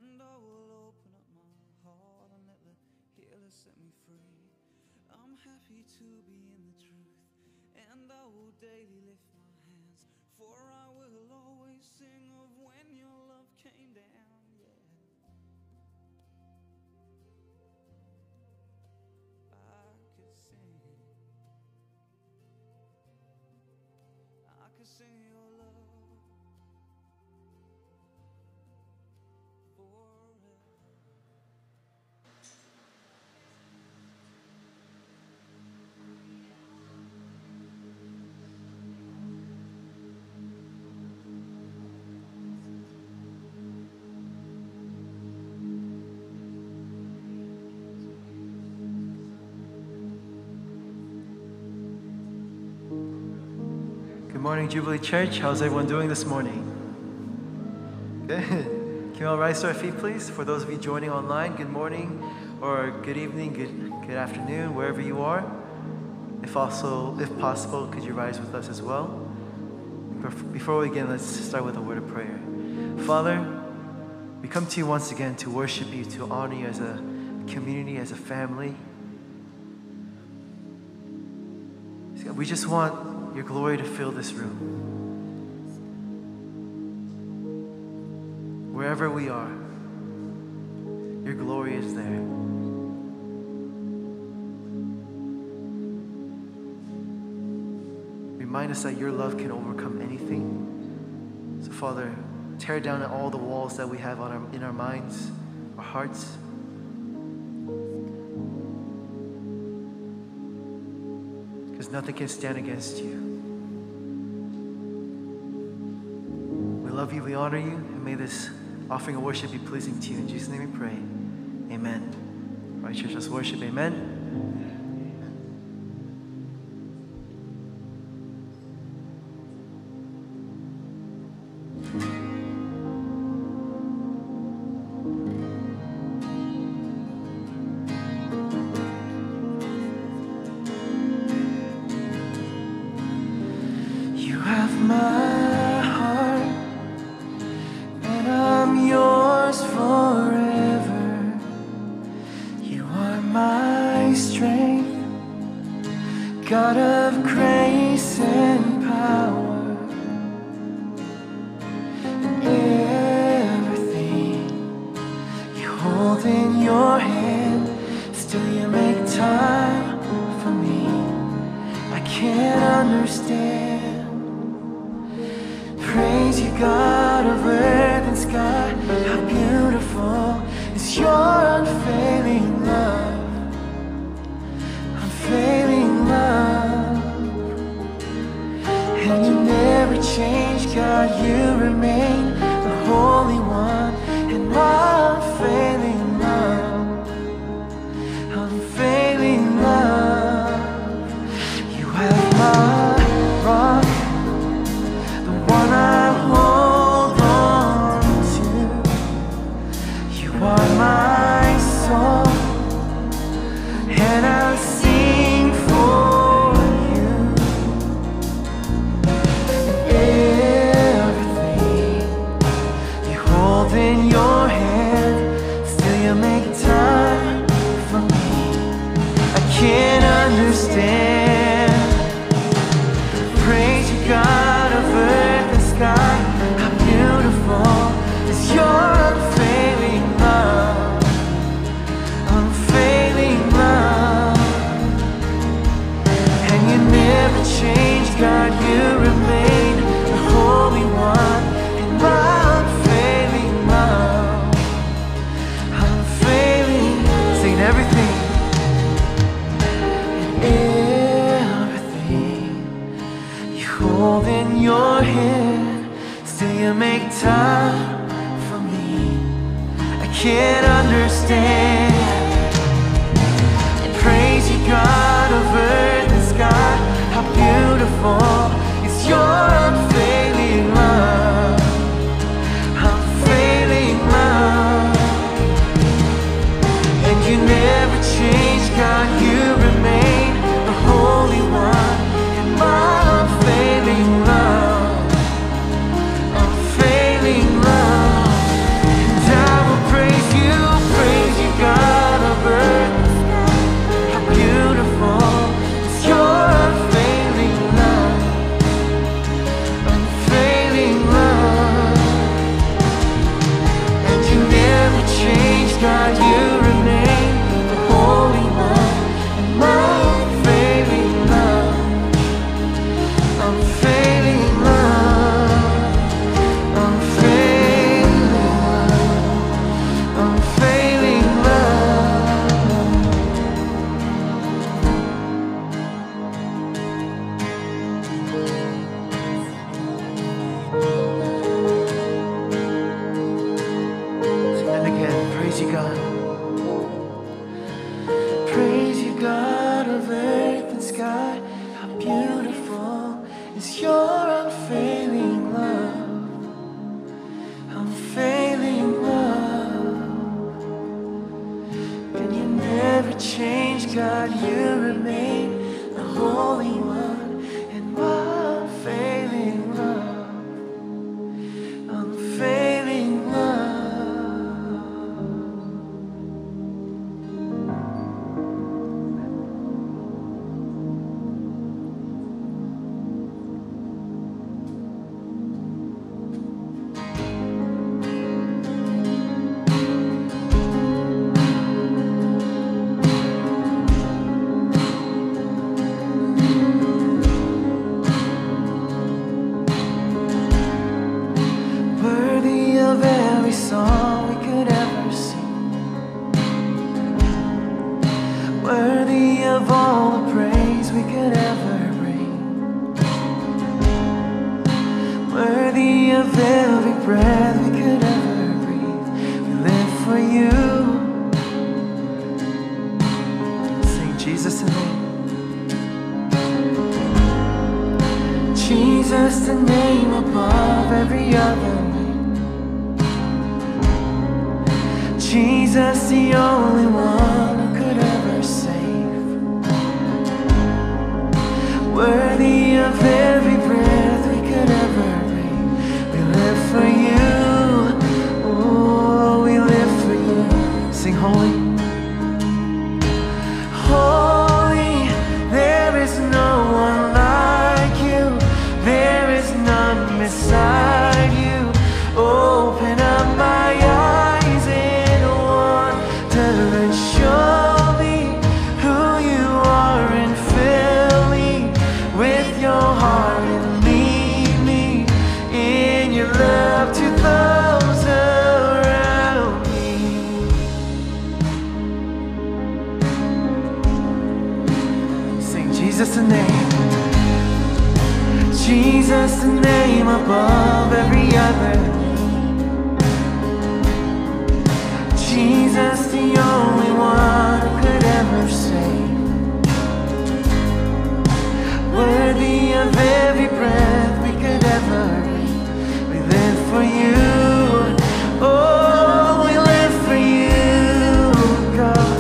And I will open up my heart and let the healer set me free. I'm happy to be in the truth, and I will daily lift my hands, for I will always sing of when your love came down, yeah. I could sing your love forever. Good morning, Jubilee Church. How's everyone doing this morning? Good. Can we all rise to our feet, please? For those of you joining online, good morning, or good evening, good afternoon, wherever you are. If possible, could you rise with us as well? Before we begin, let's start with a word of prayer. Father, we come to you once again to worship you, to honor you as a community, as a family. We just want your glory to fill this room. Wherever we are, your glory is there. Remind us that your love can overcome anything. So Father, tear down all the walls that we have in our minds, our hearts. Because nothing can stand against you. We love you, we honor you, and may this offering of worship be pleasing to you. In Jesus' name we pray. Amen. All right, church, let's worship. Amen. You have my heart, and I'm yours forever. You are my strength, God of grace and power. Everything you hold in your hand, still you make time for me. I can't understand. Praise you, God of earth and sky. How beautiful is your unfailing love. Unfailing love. And you never change, God, you remain the Holy One. And my unfailing love. Unfailing love. You have my rock, one I hold on to. You are my song, and I'll sing for you. Everything you hold in your hand, still you make time for me. I can't understand. Praise you, God of earth and sky. How beautiful is your unfailing love. Unfailing love. And you never change, God, you remain the Holy One. And my unfailing love. Unfailing. Sing everything. Everything you hold in your hand, still you make time for me. I can't understand. And praise you, God of earth and sky. How beautiful is your unfailing love. Unfailing love. And you never change, God, you remain the Holy One. And my unfailing love. Unfailing love. And I will praise every song we could ever sing. Worthy of all the praise we could ever bring. Worthy of every breath we could ever breathe. We live for you. Sing Jesus the name. Jesus the name above every other name. Jesus the only one who could ever save. Worthy of every breath we could ever breathe. We live for you. Oh, we live for you. Sing holy. Holy, there is no one like you. There is none beside you. Open up my eyes in wonder and show me who you are, and fill me with your heart and lead me in your love to those around me. Sing Jesus the name. Jesus the name above every other. Jesus the only one who could ever save. Worthy of every breath we could ever breathe. We live for you. Oh, we live for you, God.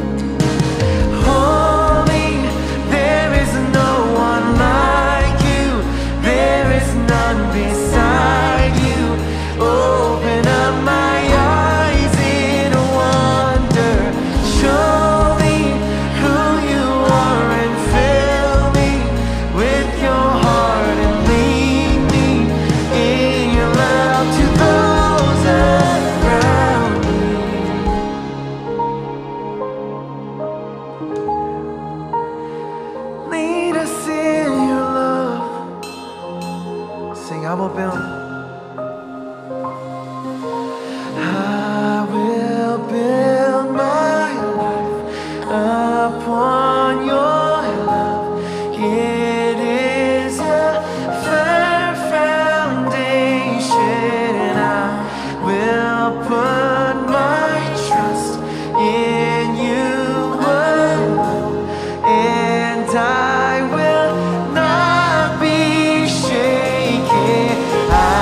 Holy, there is no one like you. There is none beside you. Open up my eyes in wonder. Show me who you are, and fill me with your heart, and lead me in your love to those around me. Lead us in your love. Sing, I will build. I will build my life upon your love. It is a firm foundation. I will put my trust in you alone, and I will not be shaken. I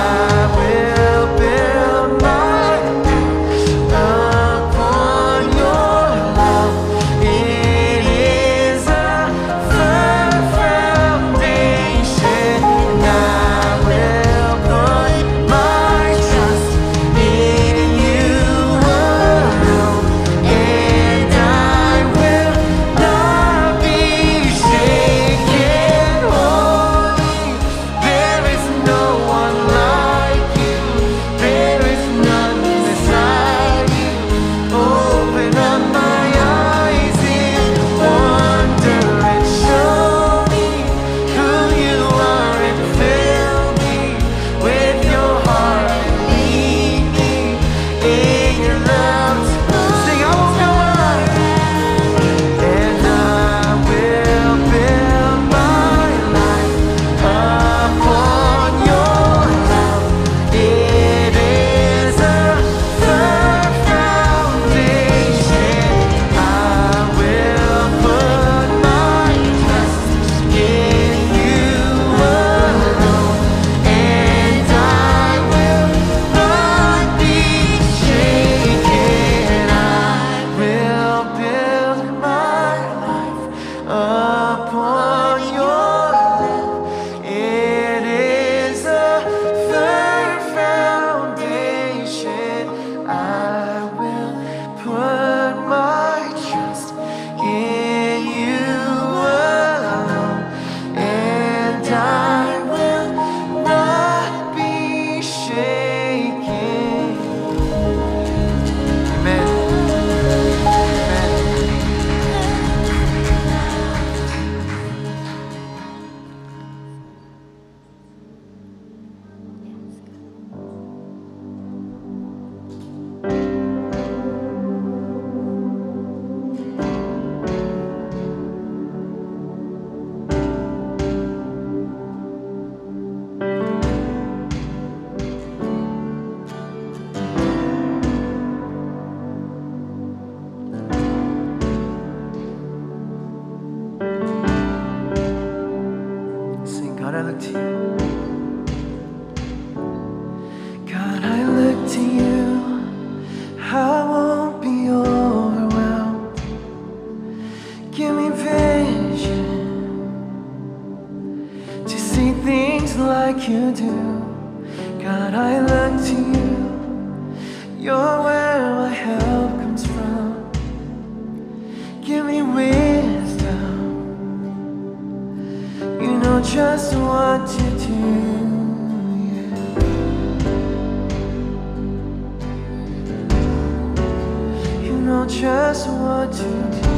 just want to do.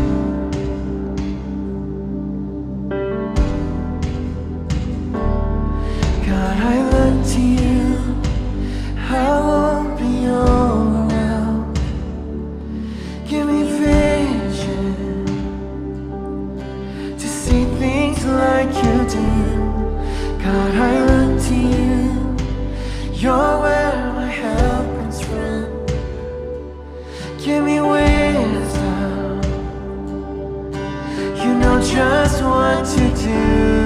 God, I look to you. I won't be overwhelmed. Give me vision to see things like you do. God, I look to you. You're where my help comes from. Give me wisdom. You know just what to do.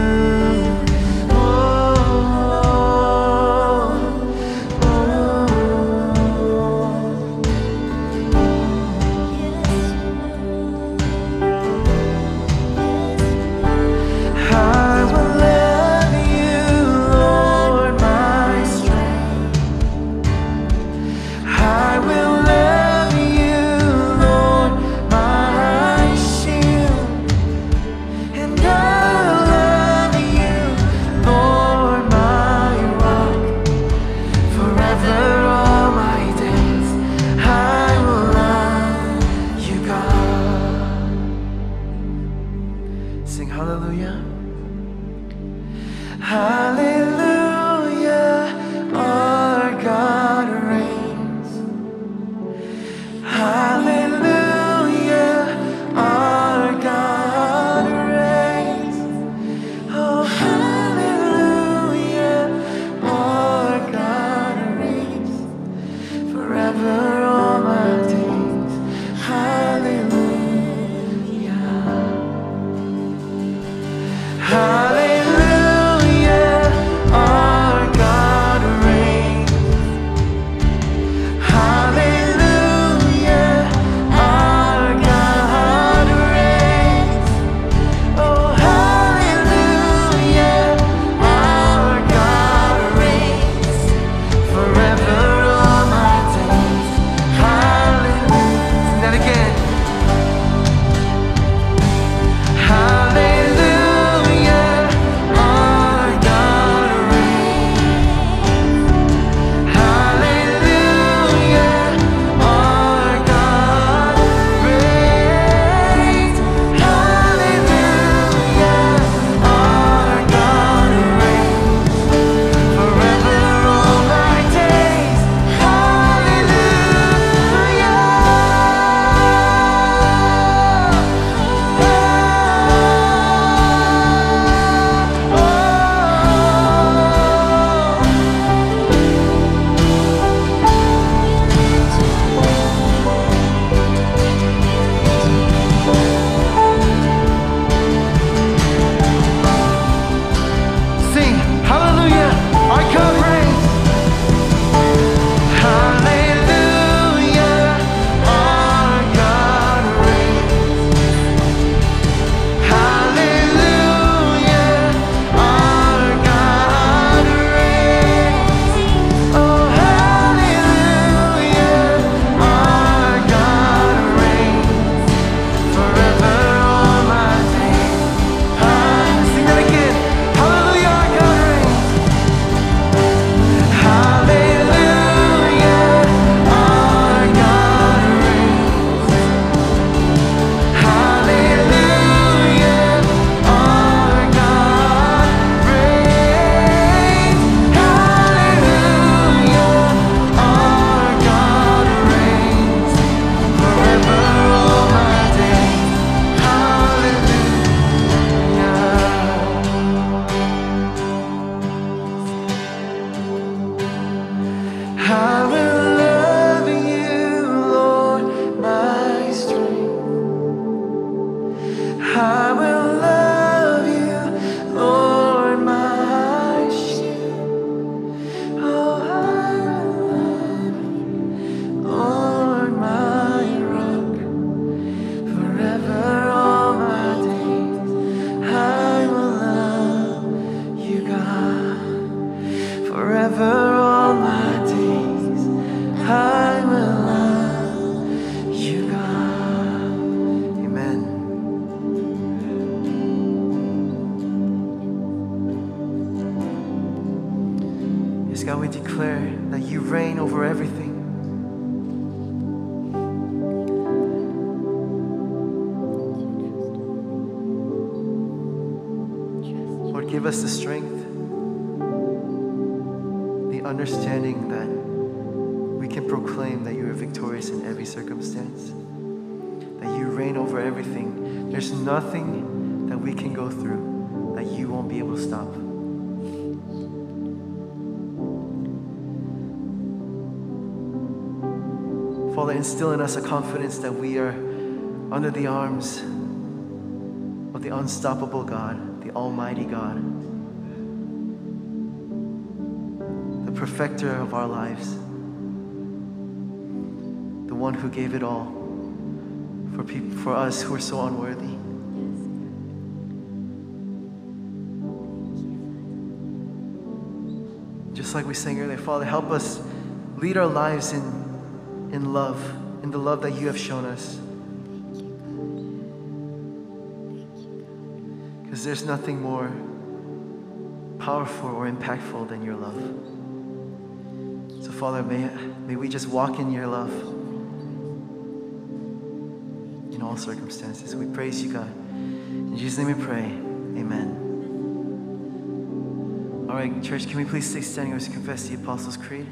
Sing hallelujah. Hallelujah, our God reigns. Hallelujah, our God reigns. Oh, hallelujah, our God reigns. Forever all my days. Hallelujah. Hallelujah, our God reigns. Hallelujah, our God reigns. Oh, hallelujah, our God reigns. Forever all my days. Hallelujah. Sing that again. Hallelujah, our God reigns. Hallelujah, our God reigns. Hallelujah, our God reigns. Forever all my days. Sing hallelujah, our God reigns. Hallelujah, our God reigns. Hallelujah, our God reigns. Oh, hallelujah, our God reigns. Forever all my days. Sing that again. Hallelujah, our God reigns. Hallelujah, our God reigns. Hallelujah, our God reigns. Hallelujah, our God reigns. Forever all my days. Hallelujah. I will love you, Lord, my strength. I will love you, Lord, my shield. Oh, I will love you, Lord, my rock. Forever all my days, I will love you, God. Forever all my days, I will love you, God. Amen. Yes, God, we declare that you reign over everything. give us the strength, the understanding that we can proclaim that you are victorious in every circumstance, that you reign over everything. There's nothing that we can go through that you won't be able to stop. Father, instill in us a confidence that we are under the arms of the unstoppable God, the Almighty God, the perfecter of our lives, the one who gave it all for us who are so unworthy. Just like we sang earlier, Father, help us lead our lives in love, in the love that you have shown us. Because there's nothing more powerful or impactful than your love. So Father, may we just walk in your love in all circumstances. We praise you, God. In Jesus' name we pray. Amen. All right, church, can we please stay standing as we confess the Apostles' Creed?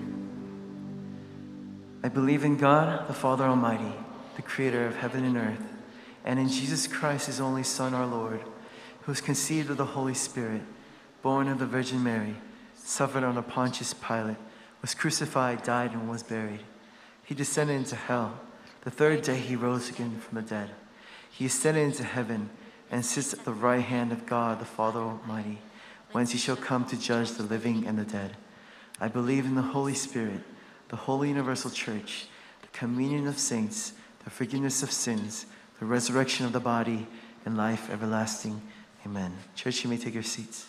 I believe in God, the Father Almighty, the creator of heaven and earth, and in Jesus Christ, his only Son, our Lord, who was conceived of the Holy Spirit, born of the Virgin Mary, suffered under Pontius Pilate, was crucified, died, and was buried. He descended into hell. The third day he rose again from the dead. He ascended into heaven and sits at the right hand of God, the Father Almighty, whence he shall come to judge the living and the dead. I believe in the Holy Spirit, the holy universal church, the communion of saints, the forgiveness of sins, the resurrection of the body, and life everlasting. Amen. Church, you may take your seats.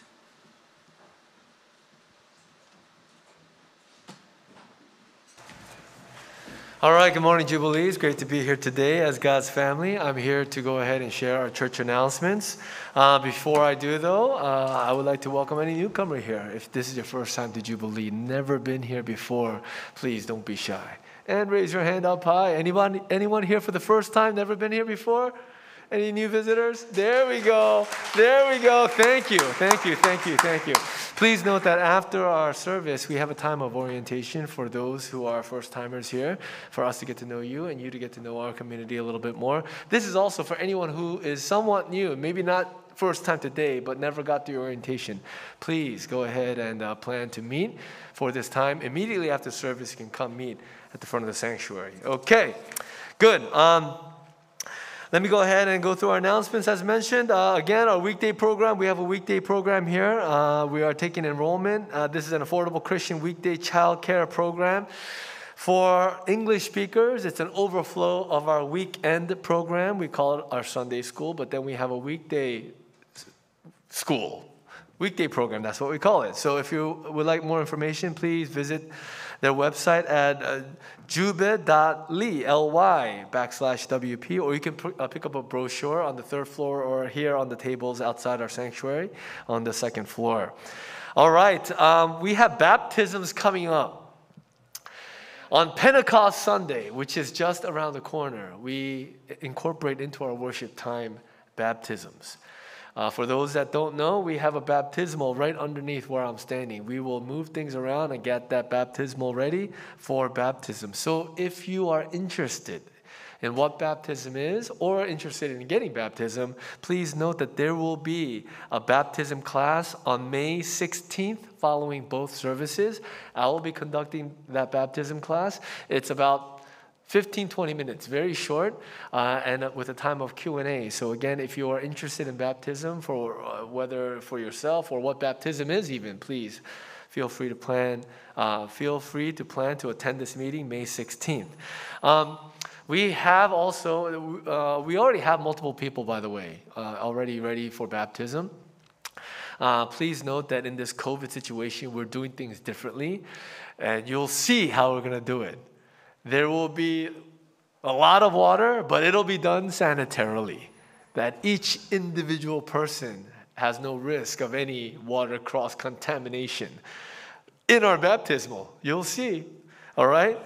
All right, good morning, Jubilee. It's great to be here today as God's family. I'm here to go ahead and share our church announcements. Before I do, though, I would like to welcome any newcomer here. If this is your first time to Jubilee, never been here before, please don't be shy. And raise your hand up high. Anyone here for the first time, never been here before? Any new visitors? There we go. There we go. Thank you. Thank you. Thank you. Thank you. Please note that after our service, we have a time of orientation for those who are first-timers here, for us to get to know you and you to get to know our community a little bit more. This is also for anyone who is somewhat new, maybe not first time today, but never got the orientation. Please go ahead and plan to meet for this time. Immediately after service, you can come meet at the front of the sanctuary. Okay, good. Let me go ahead and go through our announcements as mentioned. Again, our weekday program, we have a weekday program here. We are taking enrollment. This is an affordable Christian weekday child care program. For English speakers, it's an overflow of our weekend program. We call it our Sunday school, but then we have a weekday school. Weekday program, that's what we call it. So if you would like more information, please visit their website at jube.ly/WP, or you can pick up a brochure on the third floor or here on the tables outside our sanctuary on the second floor. All right, we have baptisms coming up. On Pentecost Sunday, which is just around the corner, we incorporate into our worship time baptisms. For those that don't know, we have a baptismal right underneath where I'm standing. We will move things around and get that baptismal ready for baptism. So if you are interested in what baptism is or interested in getting baptism, please note that there will be a baptism class on May 16th following both services. I will be conducting that baptism class. It's about 15-20 minutes, very short, and with a time of Q&A. So again, if you are interested in baptism, for whether for yourself or what baptism is even, please feel free to plan. Feel free to plan to attend this meeting May 16th. We have also, we already have multiple people, by the way, already ready for baptism. Please note that in this COVID situation, we're doing things differently, and you'll see how we're going to do it. There will be a lot of water, but it'll be done sanitarily, that each individual person has no risk of any water cross-contamination. In our baptismal, you'll see, all right?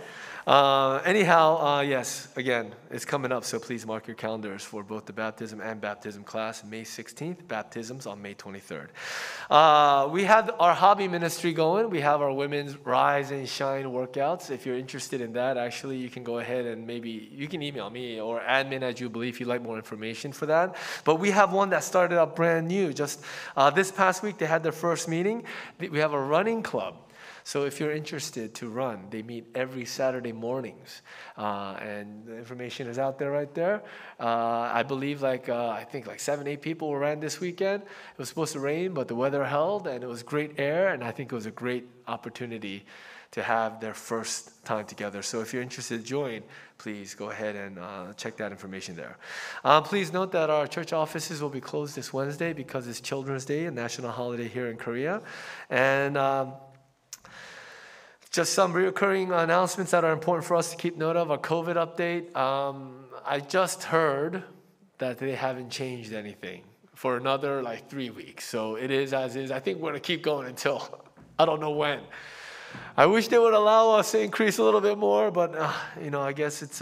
Yes, again, it's coming up, so please mark your calendars for both the baptism and baptism class, May 16th, baptisms on May 23rd. We have our hobby ministry going. We have our women's Rise and Shine workouts. If you're interested in that, actually, you can go ahead and maybe, you can email me or admin@Jubilee if you'd like more information for that. But we have one that started up brand new. Just this past week, they had their first meeting. We have a running club. So if you're interested to run, they meet every Saturday mornings. And the information is out there right there. I believe I think 7-8 people ran this weekend. It was supposed to rain, but the weather held, and it was great air, and I think it was a great opportunity to have their first time together. So if you're interested to join, please go ahead and check that information there. Please note that our church offices will be closed this Wednesday because it's Children's Day, a national holiday here in Korea. And just some recurring announcements that are important for us to keep note of. Our COVID update. I just heard that they haven't changed anything for another 3 weeks. So it is as is. I think we're going to keep going until I don't know when. I wish they would allow us to increase a little bit more, but I guess it's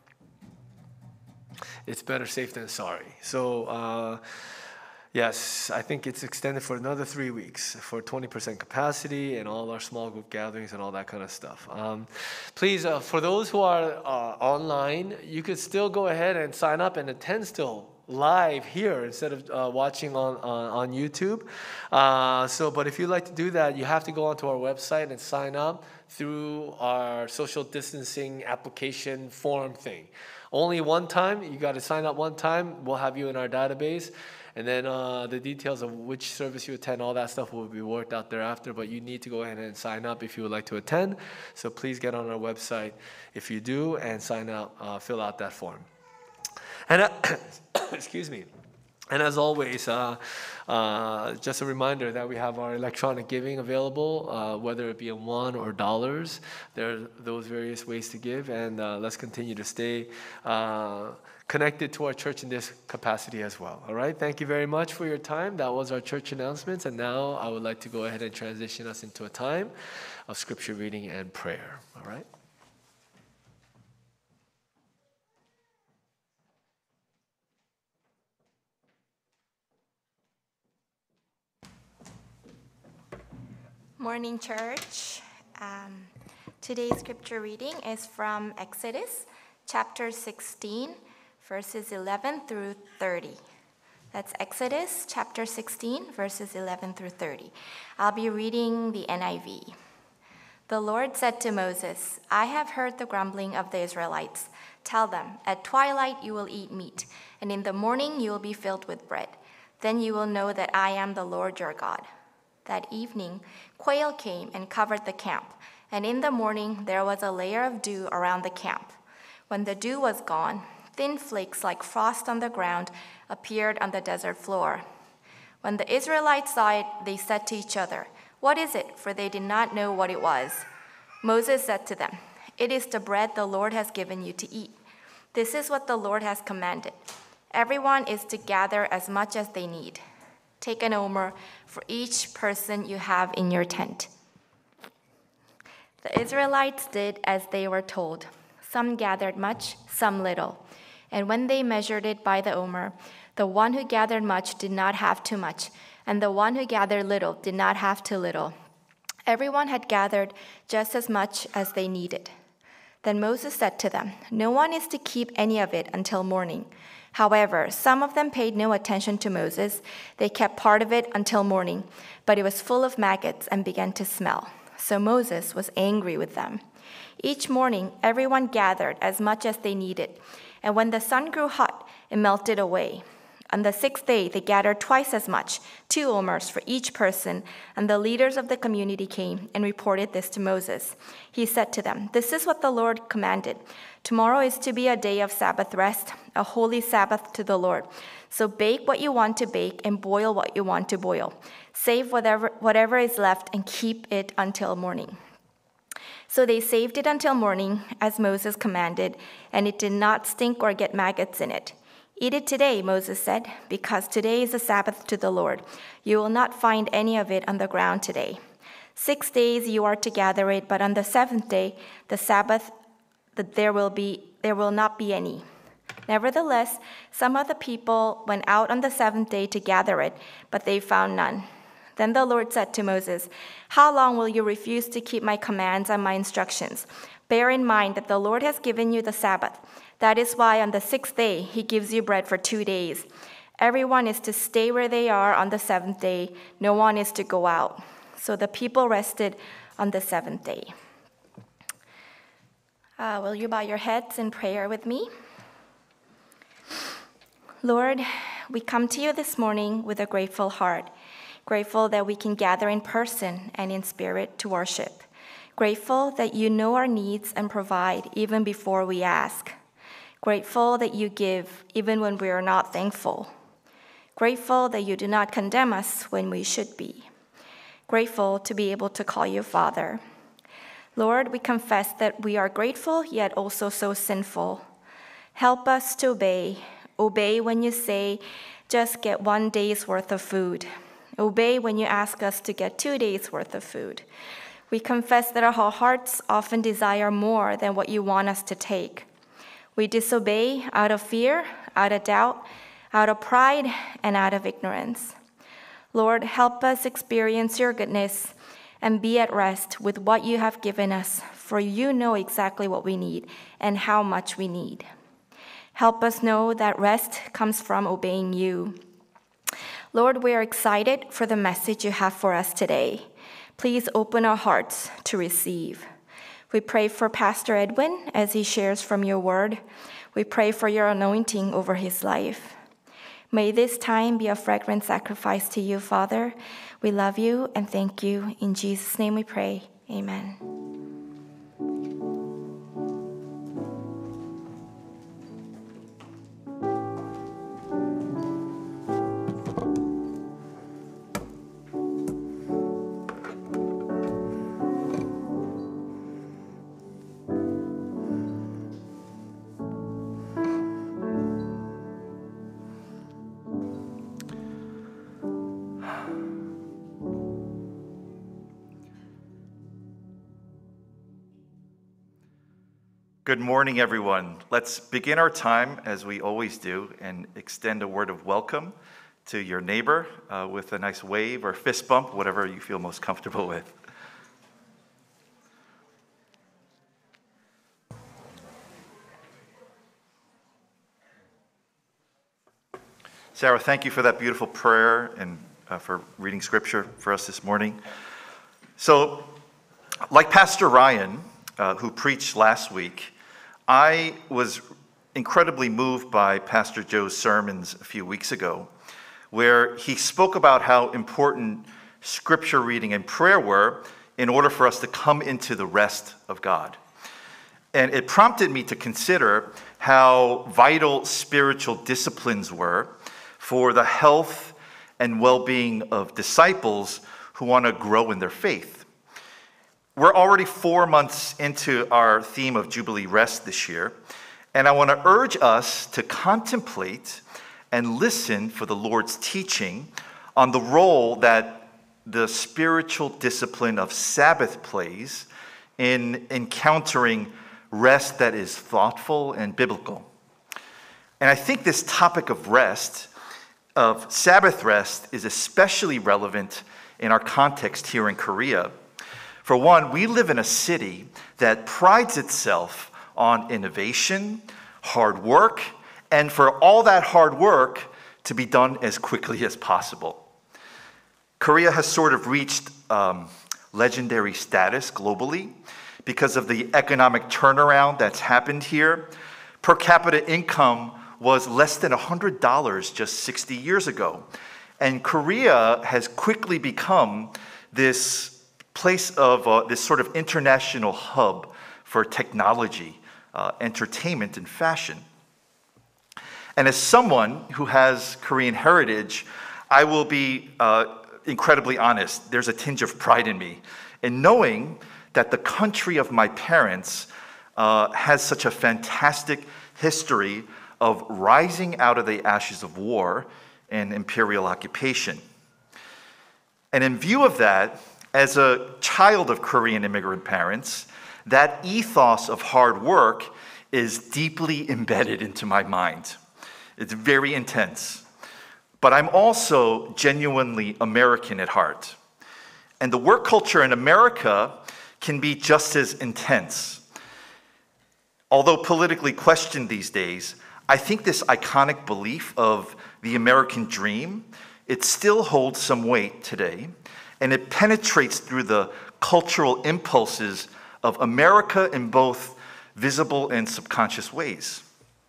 better safe than sorry. So yes, I think it's extended for another 3 weeks for 20% capacity and all our small group gatherings and all that kind of stuff. Please, for those who are online, you could still go ahead and sign up and attend still live here instead of watching on YouTube. But if you'd like to do that, you have to go onto our website and sign up through our social distancing application form thing. Only one time, you got to sign up one time. We'll have you in our database. And then the details of which service you attend, all that stuff will be worked out thereafter. But you need to go ahead and sign up if you would like to attend. So please get on our website if you do and sign up, fill out that form. And excuse me. And as always, just a reminder that we have our electronic giving available, whether it be in won or dollars. There are those various ways to give, and let's continue to stay connected to our church in this capacity as well. All right, thank you very much for your time. That was our church announcements, and now I would like to go ahead and transition us into a time of scripture reading and prayer. All right. Morning, church. Today's scripture reading is from Exodus chapter 16, verses 11 through 30. That's Exodus chapter 16, verses 11 through 30. I'll be reading the NIV. The Lord said to Moses, I have heard the grumbling of the Israelites. Tell them, at twilight you will eat meat, and in the morning you will be filled with bread. Then you will know that I am the Lord your God. That evening, quail came and covered the camp, and in the morning there was a layer of dew around the camp. When the dew was gone, thin flakes like frost on the ground appeared on the desert floor. When the Israelites saw it, they said to each other, What is it? For they did not know what it was. Moses said to them, It is the bread the Lord has given you to eat. This is what the Lord has commanded. Everyone is to gather as much as they need. Take an omer for each person you have in your tent. The Israelites did as they were told. Some gathered much, some little. And when they measured it by the omer, the one who gathered much did not have too much, and the one who gathered little did not have too little. Everyone had gathered just as much as they needed. Then Moses said to them, No one is to keep any of it until morning. However, some of them paid no attention to Moses. They kept part of it until morning, but it was full of maggots and began to smell. So Moses was angry with them. Each morning, everyone gathered as much as they needed, and when the sun grew hot, it melted away. On the 6th day, they gathered twice as much, 2 omers for each person, and the leaders of the community came and reported this to Moses. He said to them, This is what the Lord commanded. Tomorrow is to be a day of Sabbath rest, a holy Sabbath to the Lord. So bake what you want to bake and boil what you want to boil. Save whatever is left and keep it until morning. So they saved it until morning, as Moses commanded, and it did not stink or get maggots in it. Eat it today, Moses said, because today is a Sabbath to the Lord. You will not find any of it on the ground today. 6 days you are to gather it, but on the 7th day, the Sabbath that there will not be any. Nevertheless, some of the people went out on the seventh day to gather it, but they found none. Then the Lord said to Moses, "How long will you refuse to keep my commands and my instructions? Bear in mind that the Lord has given you the Sabbath. That is why on the sixth day he gives you bread for 2 days. Everyone is to stay where they are on the seventh day. No one is to go out." So the people rested on the seventh day. Will you bow your heads in prayer with me? Lord, we come to you this morning with a grateful heart, grateful that we can gather in person and in spirit to worship, grateful that you know our needs and provide even before we ask, grateful that you give even when we are not thankful, grateful that you do not condemn us when we should be, grateful to be able to call you Father. Lord, we confess that we are grateful yet also so sinful. Help us to obey when you say, just get 1 day's worth of food. Obey when you ask us to get 2 days' worth of food. We confess that our hearts often desire more than what you want us to take. We disobey out of fear, out of doubt, out of pride, and out of ignorance. Lord, help us experience your goodness and be at rest with what you have given us, for you know exactly what we need and how much we need. Help us know that rest comes from obeying you. Lord, we are excited for the message you have for us today. Please open our hearts to receive. We pray for Pastor Edwin as he shares from your word. We pray for your anointing over his life. May this time be a fragrant sacrifice to you, Father. We love you and thank you. In Jesus' name we pray. Amen. Good morning, everyone. Let's begin our time, as we always do, and extend a word of welcome to your neighbor with a nice wave or fist bump, whatever you feel most comfortable with. Sarah, thank you for that beautiful prayer and for reading scripture for us this morning. So, like Pastor Ryan, who preached last week, I was incredibly moved by Pastor Joe's sermons a few weeks ago, where he spoke about how important scripture reading and prayer were in order for us to come into the rest of God. And it prompted me to consider how vital spiritual disciplines were for the health and well-being of disciples who want to grow in their faith. We're already 4 months into our theme of Jubilee Rest this year, and I want to urge us to contemplate and listen for the Lord's teaching on the role that the spiritual discipline of Sabbath plays in encountering rest that is thoughtful and biblical. And I think this topic of rest, of Sabbath rest, is especially relevant in our context here in Korea. For one, we live in a city that prides itself on innovation, hard work, and for all that hard work to be done as quickly as possible. Korea has sort of reached legendary status globally because of the economic turnaround that's happened here. Per capita income was less than $100 just 60 years ago. And Korea has quickly become this place of this sort of international hub for technology, entertainment, and fashion. And as someone who has Korean heritage, I will be incredibly honest. There's a tinge of pride in me in knowing that the country of my parents has such a fantastic history of rising out of the ashes of war and imperial occupation. And in view of that, as a child of Korean immigrant parents, that ethos of hard work is deeply embedded into my mind. It's very intense. But I'm also genuinely American at heart. And the work culture in America can be just as intense. Although politically questioned these days, I think this iconic belief of the American dream, it still holds some weight today, and it penetrates through the cultural impulses of America in both visible and subconscious ways.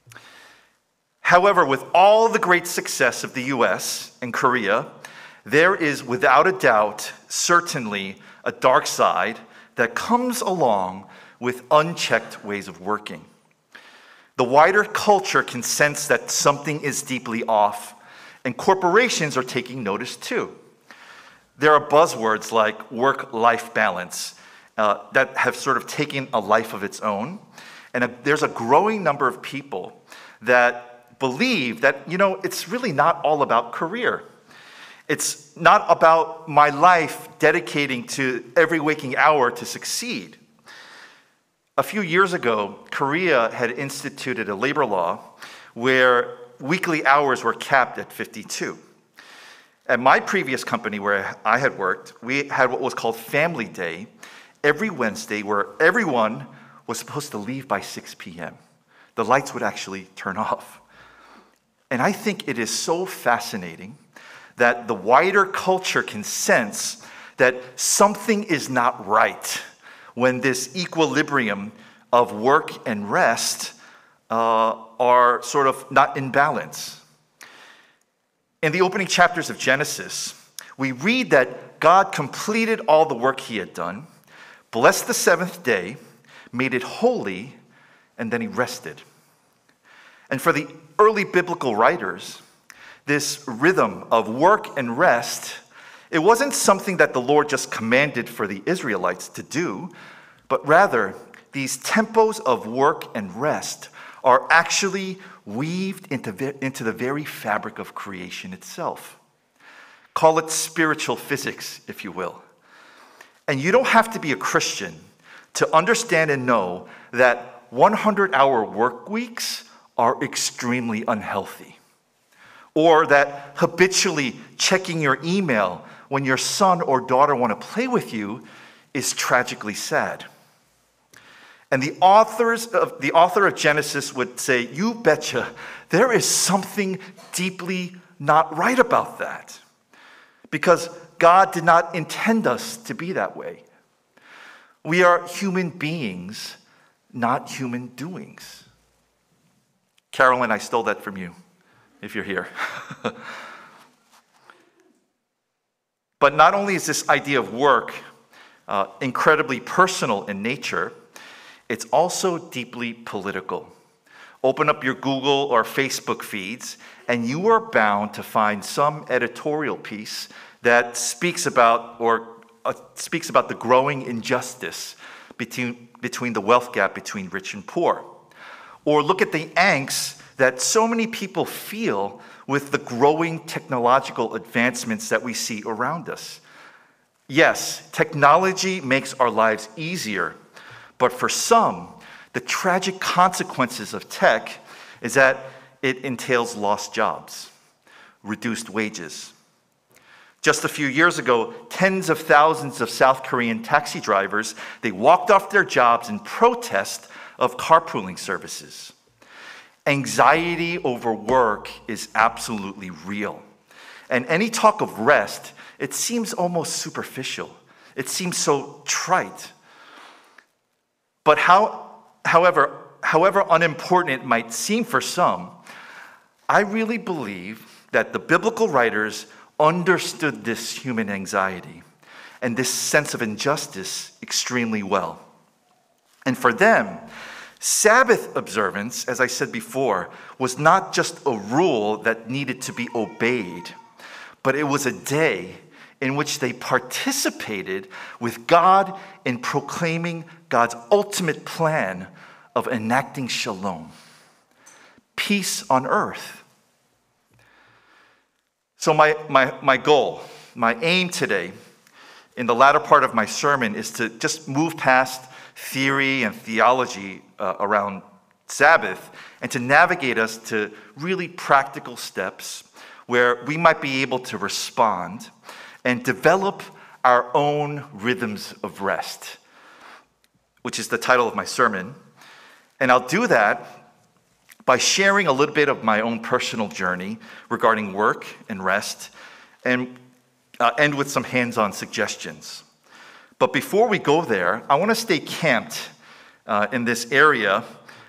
However, with all the great success of the US and Korea, there is without a doubt, certainly, a dark side that comes along with unchecked ways of working. The wider culture can sense that something is deeply off, and corporations are taking notice too. There are buzzwords like work-life balance that have sort of taken a life of its own, and there's a growing number of people that believe that, it's really not all about career. It's not about my life dedicating to every waking hour to succeed. A few years ago, Korea had instituted a labor law where weekly hours were capped at 52. At my previous company where I had worked, we had what was called Family Day every Wednesday, where everyone was supposed to leave by 6 p.m. The lights would actually turn off. And I think it is so fascinating that the wider culture can sense that something is not right when this equilibrium of work and rest are sort of not in balance. In the opening chapters of Genesis, we read that God completed all the work he had done, blessed the seventh day, made it holy, and then he rested. And for the early biblical writers, this rhythm of work and rest, it wasn't something that the Lord just commanded for the Israelites to do, but rather these tempos of work and rest are actually weaved into the very fabric of creation itself. Call it spiritual physics, if you will. And you don't have to be a Christian to understand and know that 100-hour work weeks are extremely unhealthy. Or that habitually checking your email when your son or daughter want to play with you is tragically sad. And the author of Genesis would say, you betcha, there is something deeply not right about that. Because God did not intend us to be that way. We are human beings, not human doings. Carolyn, I stole that from you, if you're here. But not only is this idea of work incredibly personal in nature, it's also deeply political. Open up your Google or Facebook feeds, and you are bound to find some editorial piece that speaks about the growing injustice between the wealth gap between rich and poor. Or look at the angst that so many people feel with the growing technological advancements that we see around us. Yes, technology makes our lives easier, but for some, the tragic consequences of tech is that it entails lost jobs, reduced wages. Just a few years ago, tens of thousands of South Korean taxi drivers, they walked off their jobs in protest of carpooling services. Anxiety over work is absolutely real. And any talk of rest, it seems almost superficial. It seems so trite. But however unimportant it might seem for some, I really believe that the biblical writers understood this human anxiety and this sense of injustice extremely well. And for them, Sabbath observance, as I said before, was not just a rule that needed to be obeyed, but it was a day in which they participated with God in proclaiming God's ultimate plan of enacting shalom, peace on earth. So my goal, my aim today, in the latter part of my sermon, is to just move past theory and theology around Sabbath, and to navigate us to really practical steps where we might be able to respond and develop our own rhythms of rest, which is the title of my sermon. And I'll do that by sharing a little bit of my own personal journey regarding work and rest, and end with some hands-on suggestions. But before we go there, I want to stay camped in this area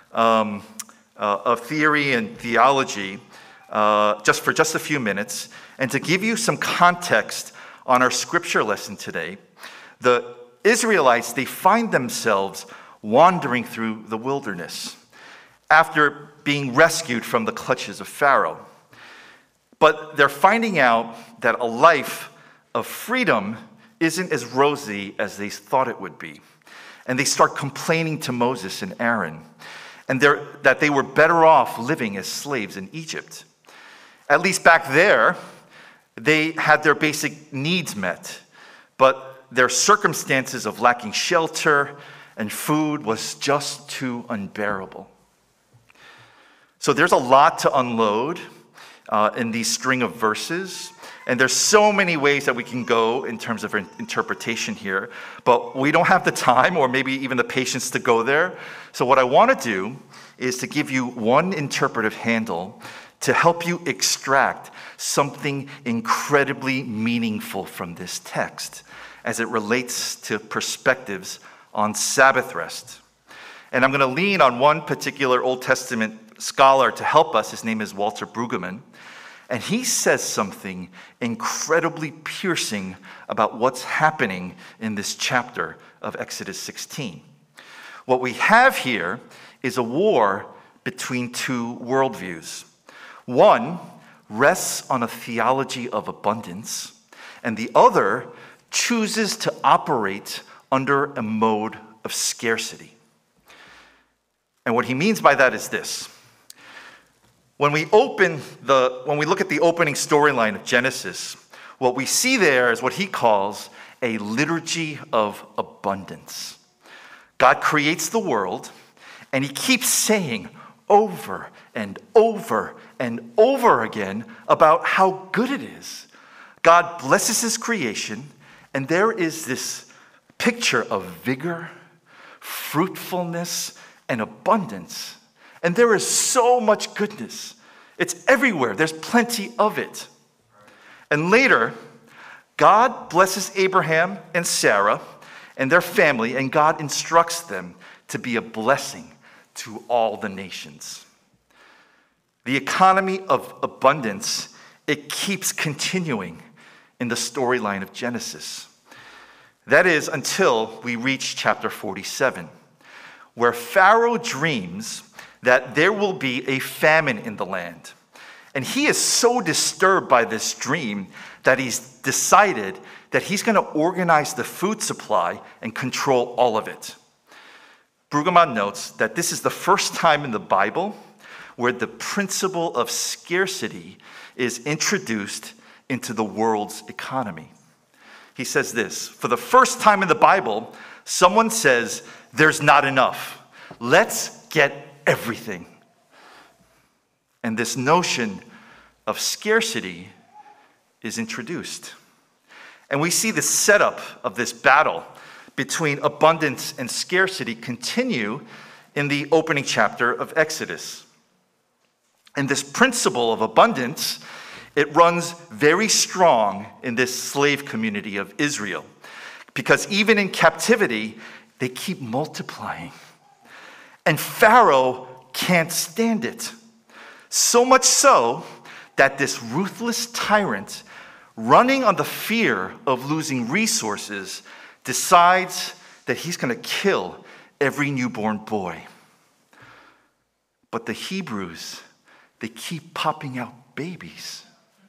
of theory and theology just for a few minutes, and to give you some context on our scripture lesson today. The Israelites, they find themselves wandering through the wilderness after being rescued from the clutches of Pharaoh. But they're finding out that a life of freedom isn't as rosy as they thought it would be. And they start complaining to Moses and Aaron, and that they were better off living as slaves in Egypt. At least back there, they had their basic needs met, but their circumstances of lacking shelter and food was just too unbearable. So there's a lot to unload in these string of verses, and there's so many ways that we can go in terms of interpretation here, but we don't have the time or maybe even the patience to go there. So what I want to do is to give you one interpretive handle to help you extract something incredibly meaningful from this text as it relates to perspectives on Sabbath rest. And I'm going to lean on one particular Old Testament scholar to help us. His name is Walter Brueggemann. And he says something incredibly piercing about what's happening in this chapter of Exodus 16. What we have here is a war between two worldviews. One rests on a theology of abundance, and the other chooses to operate under a mode of scarcity. And what he means by that is this. When we look at the opening storyline of Genesis, what we see there is what he calls a liturgy of abundance. God creates the world, and he keeps saying over and over and over again about how good it is. God blesses his creation, and there is this picture of vigor, fruitfulness, and abundance. And there is so much goodness. It's everywhere. There's plenty of it. And later, God blesses Abraham and Sarah and their family, and God instructs them to be a blessing to all the nations. The economy of abundance, it keeps continuing in the storyline of Genesis. That is until we reach chapter 47, where Pharaoh dreams that there will be a famine in the land. And he is so disturbed by this dream that he's decided that he's going to organize the food supply and control all of it. Brueggemann notes that this is the first time in the Bible where the principle of scarcity is introduced into the world's economy. He says this, for the first time in the Bible, someone says, there's not enough. Let's get everything. And this notion of scarcity is introduced. And we see the setup of this battle between abundance and scarcity continue in the opening chapter of Exodus. And this principle of abundance, it runs very strong in this slave community of Israel, because even in captivity, they keep multiplying. And Pharaoh can't stand it. So much so that this ruthless tyrant, running on the fear of losing resources, decides that he's going to kill every newborn boy. But the Hebrews, they keep popping out babies.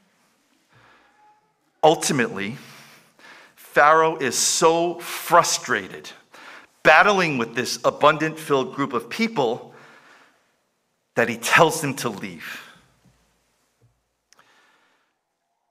Ultimately, Pharaoh is so frustrated, battling with this abundant-filled group of people, that he tells them to leave.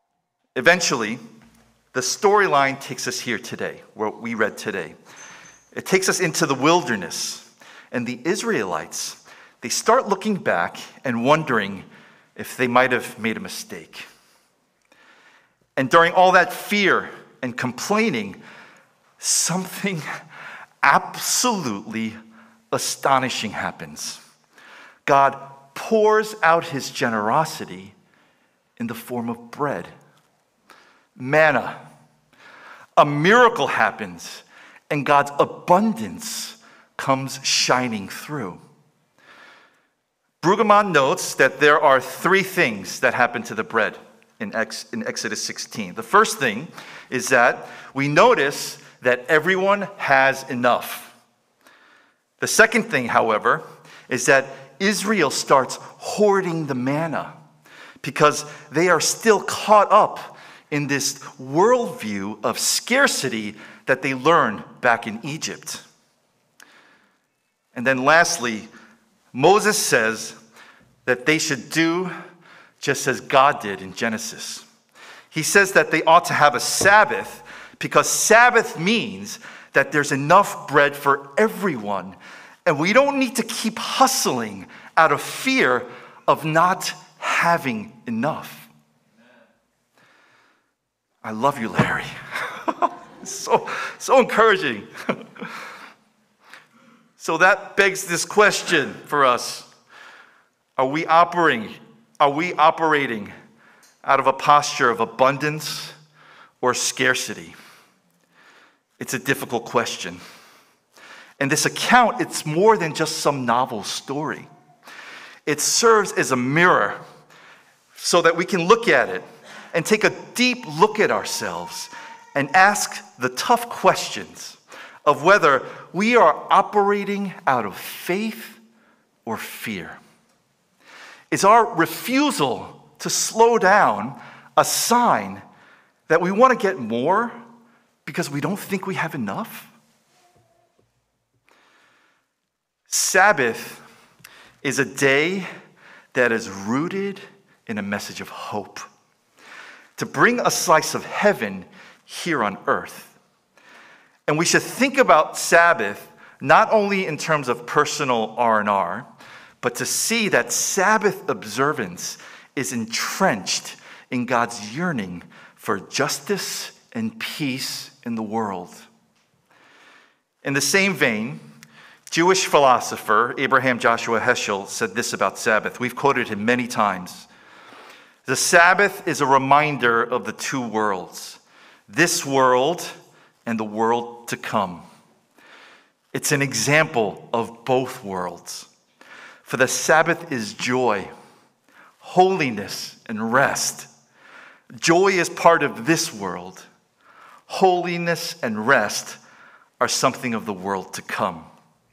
Eventually, the storyline takes us here today, where we read today. It takes us into the wilderness. And the Israelites, they start looking back and wondering if they might have made a mistake. And during all that fear and complaining, something absolutely astonishing happens. God pours out his generosity in the form of bread. Manna. A miracle happens, and God's abundance comes shining through. Brueggemann notes that there are three things that happen to the bread in Exodus 16. The first thing is that we notice that everyone has enough. The second thing, however, is that Israel starts hoarding the manna because they are still caught up in this worldview of scarcity that they learned back in Egypt. And then lastly, Moses says that they should do just as God did in Genesis. He says that they ought to have a Sabbath because Sabbath means that there's enough bread for everyone. And we don't need to keep hustling out of fear of not having enough. I love you, Larry. so encouraging. So that begs this question for us. Are we operating out of a posture of abundance or scarcity? It's a difficult question. And this account, it's more than just some novel story. It serves as a mirror so that we can look at it and take a deep look at ourselves and ask the tough questions of whether we are operating out of faith or fear. Is our refusal to slow down a sign that we want to get more because we don't think we have enough? Sabbath is a day that is rooted in a message of hope, to bring a slice of heaven here on earth. And we should think about Sabbath not only in terms of personal R&R, but to see that Sabbath observance is entrenched in God's yearning for justice and peace in the world. In the same vein, Jewish philosopher Abraham Joshua Heschel said this about Sabbath. We've quoted him many times. The Sabbath is a reminder of the two worlds, this world and the world to come. It's an example of both worlds. For the Sabbath is joy, holiness, and rest. Joy is part of this world. Holiness and rest are something of the world to come.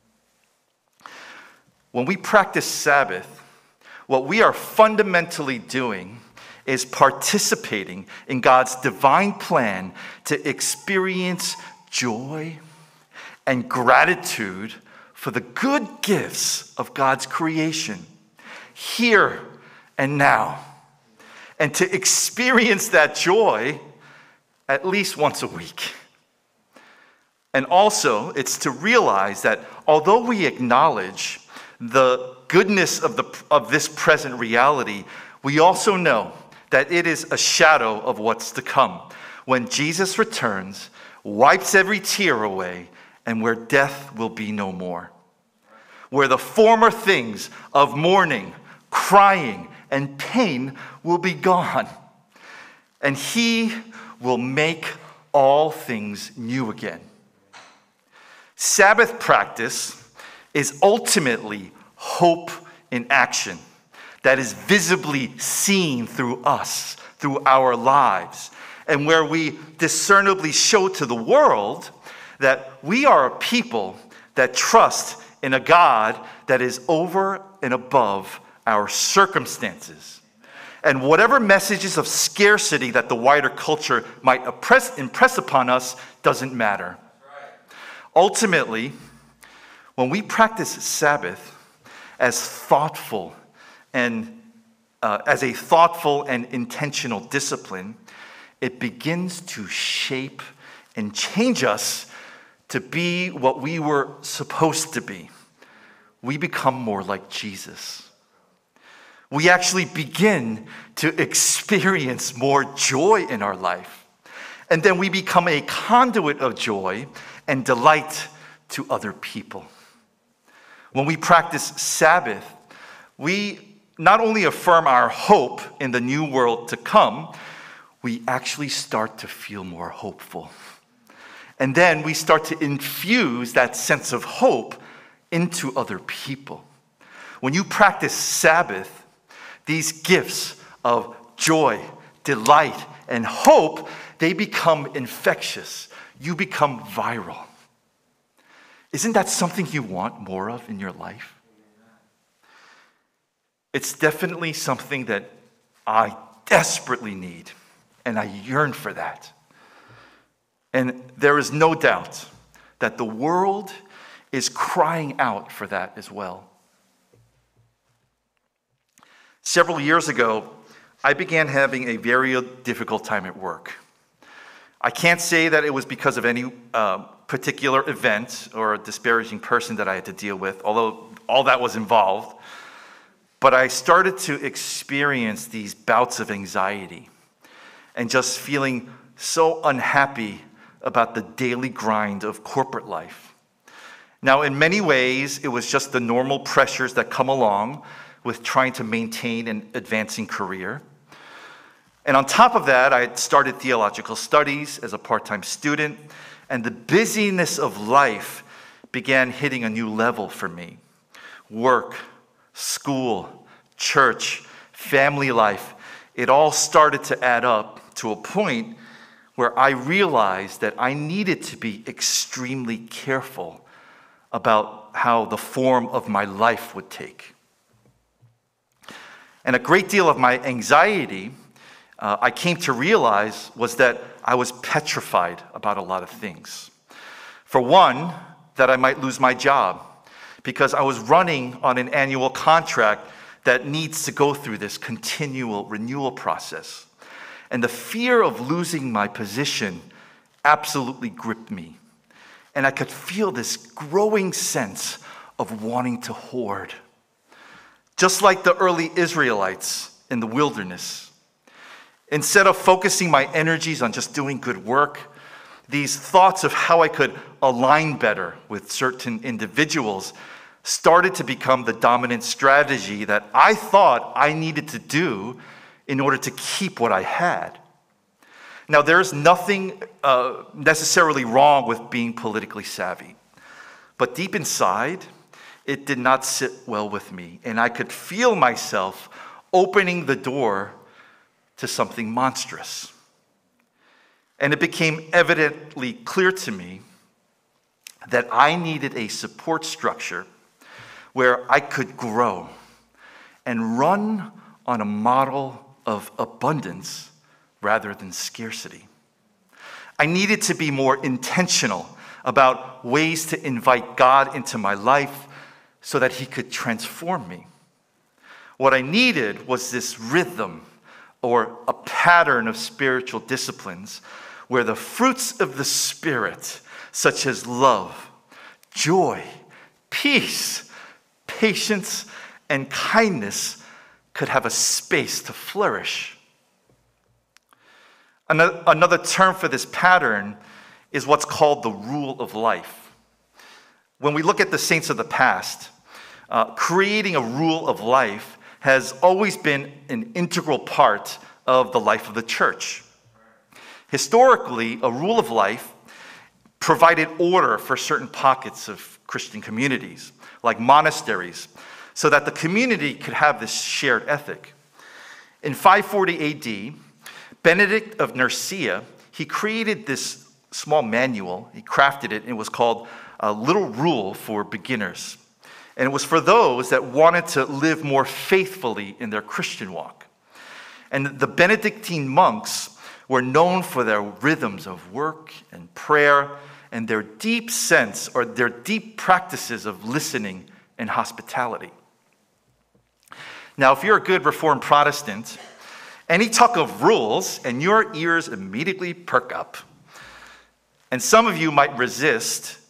When we practice Sabbath, what we are fundamentally doing is participating in God's divine plan to experience joy and gratitude for the good gifts of God's creation here and now, and to experience that joy at least once a week. And also, it's to realize that although we acknowledge the goodness of this present reality, we also know that it is a shadow of what's to come when Jesus returns, wipes every tear away, and where death will be no more. Where the former things of mourning, crying, and pain will be gone. And he will make all things new again. Sabbath practice is ultimately hope in action that is visibly seen through us, through our lives, and where we discernibly show to the world that we are a people that trust in a God that is over and above our circumstances. And whatever messages of scarcity that the wider culture might impress upon us doesn't matter. Ultimately, when we practice Sabbath as a thoughtful and intentional discipline, it begins to shape and change us to be what we were supposed to be, we become more like Jesus. We actually begin to experience more joy in our life. And then we become a conduit of joy and delight to other people. When we practice Sabbath, we not only affirm our hope in the new world to come, we actually start to feel more hopeful. And then we start to infuse that sense of hope into other people. When you practice Sabbath, these gifts of joy, delight, and hope, they become infectious. You become viral. Isn't that something you want more of in your life? It's definitely something that I desperately need, and I yearn for that. And there is no doubt that the world is crying out for that as well. Several years ago, I began having a very difficult time at work. I can't say that it was because of any particular event or a disparaging person that I had to deal with, although all that was involved. But I started to experience these bouts of anxiety and just feeling so unhappy about the daily grind of corporate life. Now, in many ways, it was just the normal pressures that come along with trying to maintain an advancing career. And on top of that, I had started theological studies as a part-time student, and the busyness of life began hitting a new level for me. Work, school, church, family life, it all started to add up to a point where I realized that I needed to be extremely careful about how the form of my life would take. And a great deal of my anxiety, I came to realize, was that I was petrified about a lot of things. For one, that I might lose my job, because I was running on an annual contract that needs to go through this continual renewal process. And the fear of losing my position absolutely gripped me. And I could feel this growing sense of wanting to hoard. Just like the early Israelites in the wilderness. Instead of focusing my energies on just doing good work, these thoughts of how I could align better with certain individuals started to become the dominant strategy that I thought I needed to do in order to keep what I had. Now, there's nothing necessarily wrong with being politically savvy, but deep inside, it did not sit well with me, and I could feel myself opening the door to something monstrous. And it became evidently clear to me that I needed a support structure where I could grow and run on a model of abundance rather than scarcity. I needed to be more intentional about ways to invite God into my life so that He could transform me. What I needed was this rhythm or a pattern of spiritual disciplines where the fruits of the Spirit, such as love, joy, peace, patience, and kindness, could have a space to flourish. Another term for this pattern is what's called the rule of life. When we look at the saints of the past, creating a rule of life has always been an integral part of the life of the church. Historically, a rule of life provided order for certain pockets of Christian communities, like monasteries, so that the community could have this shared ethic. In 540 AD, Benedict of Nursia, he created this small manual. He crafted it, and it was called A Little Rule for Beginners. And it was for those that wanted to live more faithfully in their Christian walk. And the Benedictine monks were known for their rhythms of work and prayer and their deep sense or their deep practices of listening and hospitality. Now, if you're a good Reformed Protestant, any talk of rules and your ears immediately perk up. And some of you might resist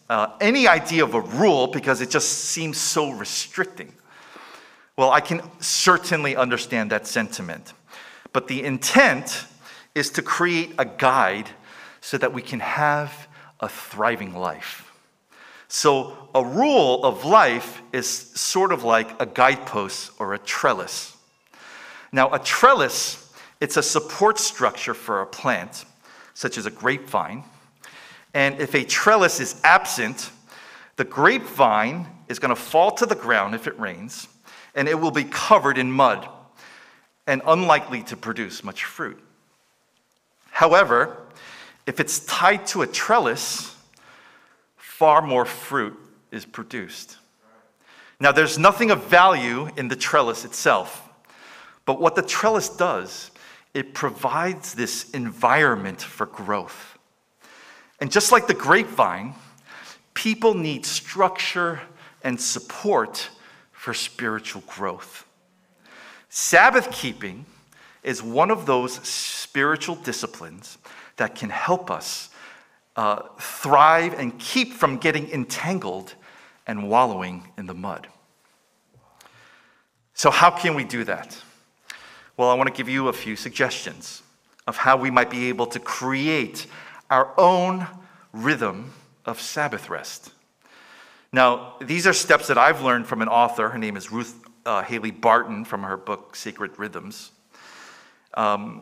any idea of a rule because it just seems so restricting. Well, I can certainly understand that sentiment. But the intent is to create a guide so that we can have a thriving life. So a rule of life is sort of like a guidepost or a trellis. Now, a trellis, it's a support structure for a plant, such as a grapevine. And if a trellis is absent, the grapevine is going to fall to the ground if it rains, and it will be covered in mud and unlikely to produce much fruit. However, if it's tied to a trellis, far more fruit is produced. Now, there's nothing of value in the trellis itself, but what the trellis does, it provides this environment for growth. And just like the grapevine, people need structure and support for spiritual growth. Sabbath keeping is one of those spiritual disciplines that can help us thrive and keep from getting entangled and wallowing in the mud. So how can we do that? Well, I want to give you a few suggestions of how we might be able to create our own rhythm of Sabbath rest. Now, these are steps that I've learned from an author. Her name is Ruth Haley Barton, from her book, Sacred Rhythms. To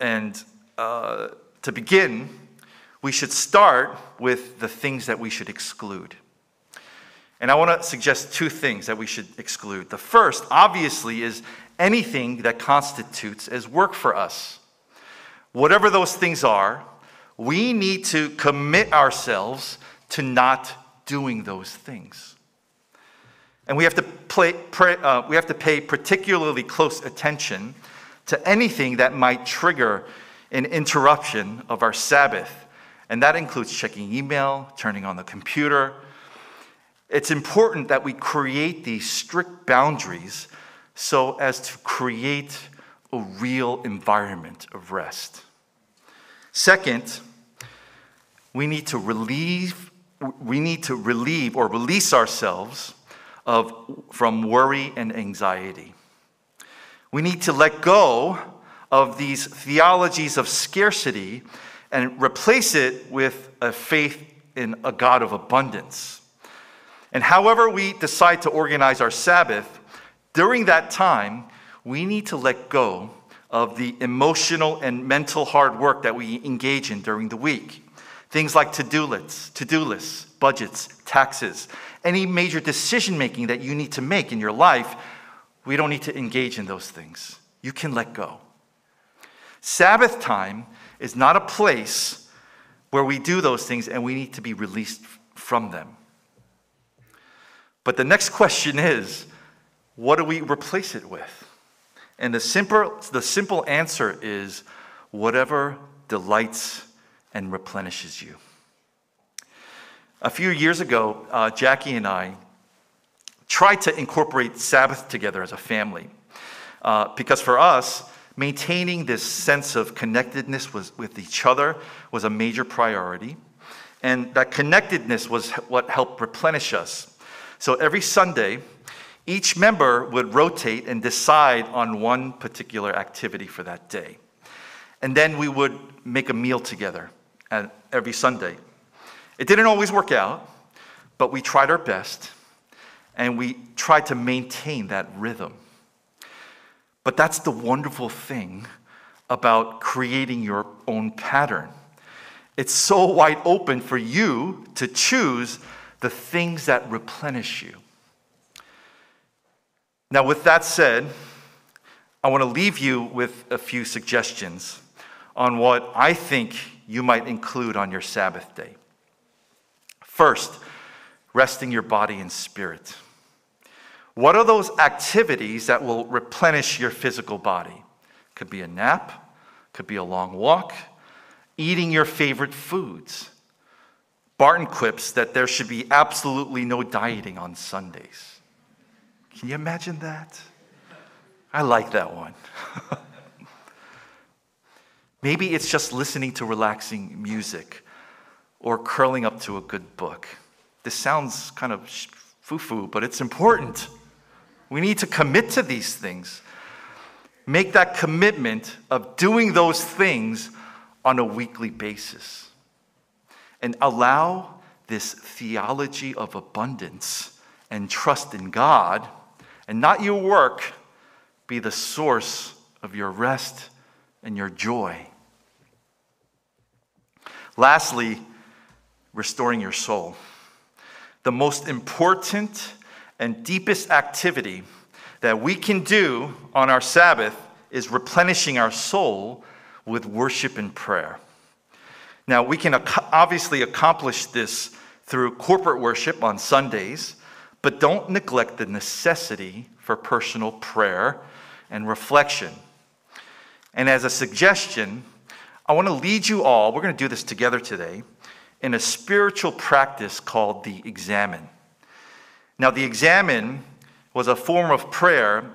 begin, we should start with the things that we should exclude. And I want to suggest two things that we should exclude. The first, obviously, is anything that constitutes as work for us. Whatever those things are, we need to commit ourselves to not doing those things. And we have to pay particularly close attention to anything that might trigger an interruption of our Sabbath. And that includes checking email, turning on the computer. It's important that we create these strict boundaries so as to create a real environment of rest. Second, we need to relieve or release ourselves from worry and anxiety. We need to let go of these theologies of scarcity and replace it with a faith in a God of abundance. And however we decide to organize our Sabbath, during that time, we need to let go of the emotional and mental hard work that we engage in during the week. Things like to-do lists, budgets, taxes, any major decision-making that you need to make in your life, we don't need to engage in those things. You can let go. Sabbath time is not a place where we do those things and we need to be released from them. But the next question is, what do we replace it with? And the simple answer is whatever delights and replenishes you. A few years ago, Jackie and I tried to incorporate Sabbath together as a family. Because for us, maintaining this sense of connectedness with each other was a major priority. And that connectedness was what helped replenish us. So every Sunday, each member would rotate and decide on one particular activity for that day. And then we would make a meal together every Sunday. It didn't always work out, but we tried our best, and we tried to maintain that rhythm. But that's the wonderful thing about creating your own pattern. It's so wide open for you to choose the things that replenish you. Now, with that said, I want to leave you with a few suggestions on what I think you might include on your Sabbath day. First, resting your body and spirit. What are those activities that will replenish your physical body? Could be a nap, could be a long walk, eating your favorite foods. Barton quips that there should be absolutely no dieting on Sundays. Can you imagine that? I like that one. Maybe it's just listening to relaxing music or curling up to a good book. This sounds kind of foo-foo, but it's important. We need to commit to these things. Make that commitment of doing those things on a weekly basis. And allow this theology of abundance and trust in God, and not your work, be the source of your rest and your joy. Lastly, restoring your soul. The most important and deepest activity that we can do on our Sabbath is replenishing our soul with worship and prayer. Now, we can obviously accomplish this through corporate worship on Sundays, but don't neglect the necessity for personal prayer and reflection. And as a suggestion, I want to lead you all, we're going to do this together today, in a spiritual practice called the Examen. Now, the Examen was a form of prayer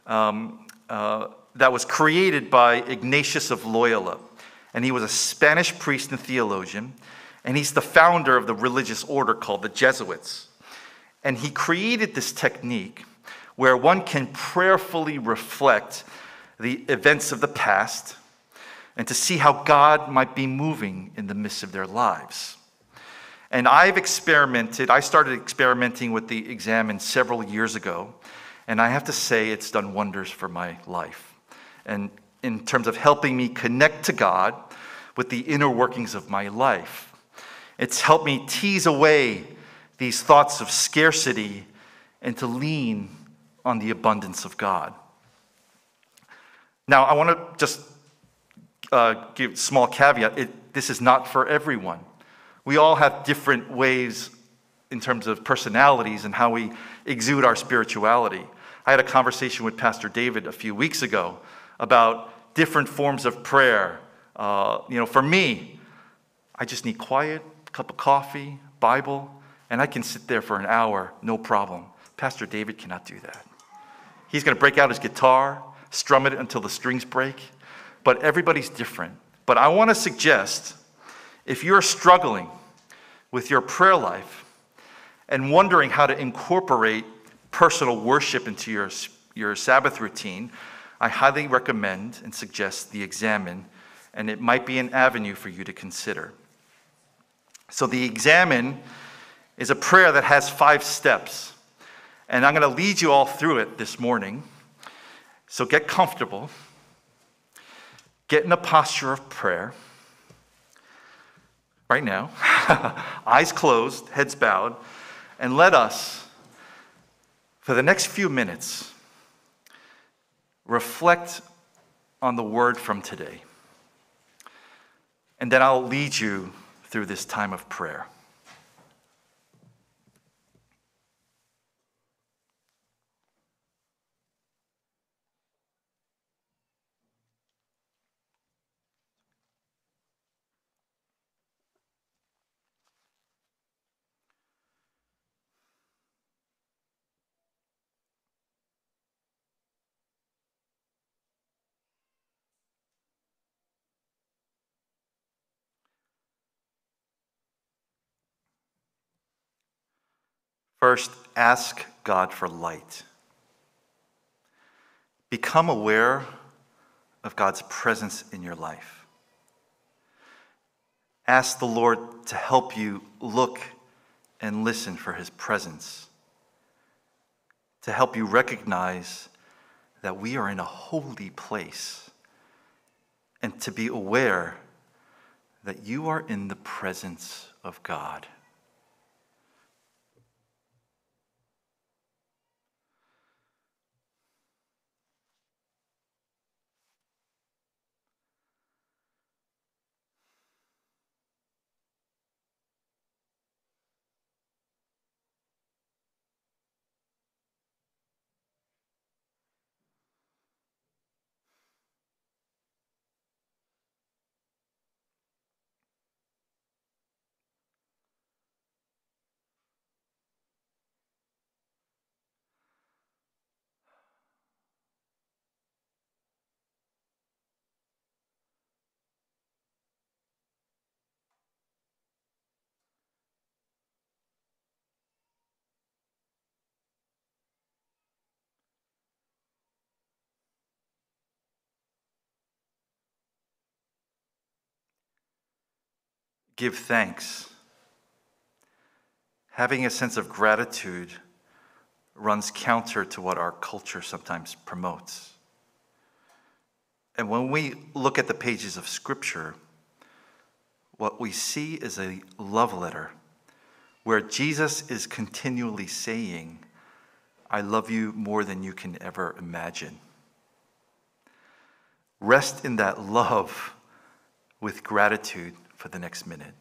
that was created by Ignatius of Loyola. And he was a Spanish priest and theologian, and he's the founder of the religious order called the Jesuits. And he created this technique where one can prayerfully reflect the events of the past and to see how God might be moving in the midst of their lives. And I started experimenting with the Examen several years ago, and I have to say it's done wonders for my life. And in terms of helping me connect to God with the inner workings of my life. It's helped me tease away these thoughts of scarcity and to lean on the abundance of God. Now, I want to just give a small caveat. This is not for everyone. We all have different ways in terms of personalities and how we exude our spirituality. I had a conversation with Pastor David a few weeks ago about different forms of prayer. For me, I just need quiet, a cup of coffee, Bible, and I can sit there for an hour, no problem. Pastor David cannot do that. He's going to break out his guitar, strum it until the strings break, but everybody's different. But I want to suggest, if you're struggling with your prayer life and wondering how to incorporate personal worship into your Sabbath routine, I highly recommend and suggest the Examen, and it might be an avenue for you to consider. So the Examen is a prayer that has 5 steps, and I'm going to lead you all through it this morning. So get comfortable, get in a posture of prayer right now, eyes closed, heads bowed, and let us, for the next few minutes, reflect on the word from today. And then I'll lead you through this time of prayer. First, ask God for light. Become aware of God's presence in your life. Ask the Lord to help you look and listen for his presence, to help you recognize that we are in a holy place, and to be aware that you are in the presence of God. give thanks. Having a sense of gratitude runs counter to what our culture sometimes promotes. And when we look at the pages of Scripture, what we see is a love letter where Jesus is continually saying, I love you more than you can ever imagine. Rest in that love with gratitude for the next minute.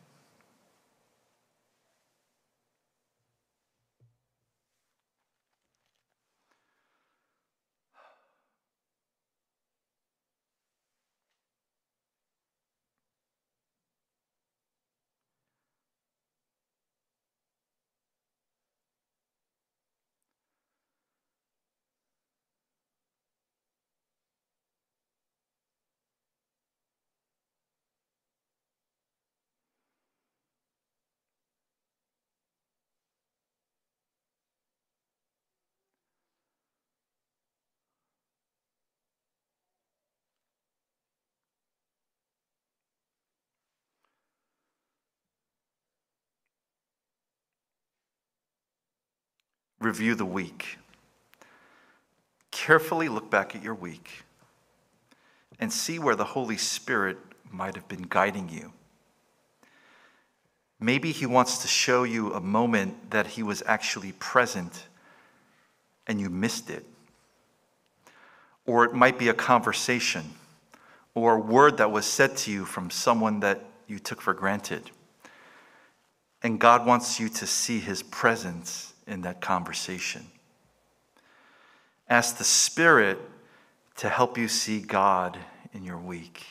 Review the week. Carefully look back at your week and see where the Holy Spirit might have been guiding you. Maybe He wants to show you a moment that He was actually present and you missed it. Or it might be a conversation or a word that was said to you from someone that you took for granted. And God wants you to see His presence in that conversation. Ask the Spirit to help you see God in your week.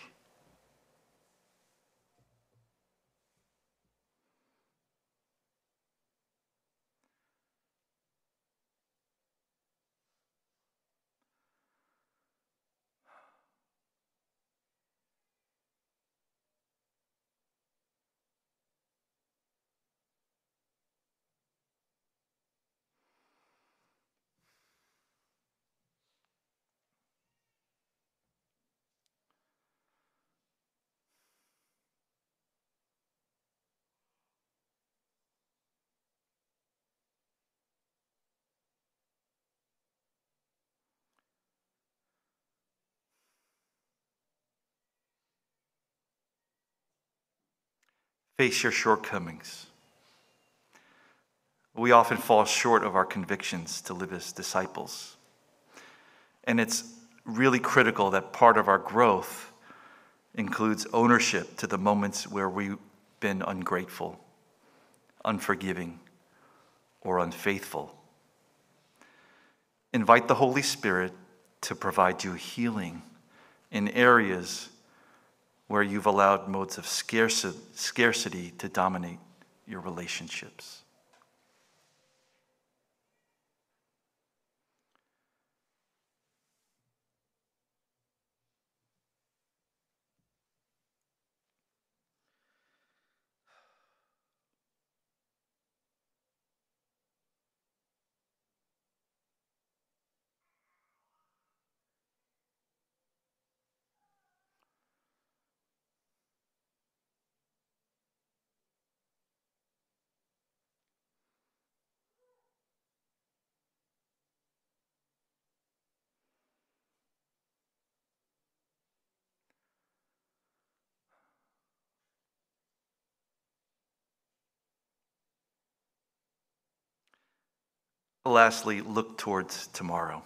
Face your shortcomings. We often fall short of our convictions to live as disciples. And it's really critical that part of our growth includes ownership to the moments where we've been ungrateful, unforgiving, or unfaithful. Invite the Holy Spirit to provide you healing in areas where you've allowed modes of scarcity to dominate your relationships. Lastly, look towards tomorrow.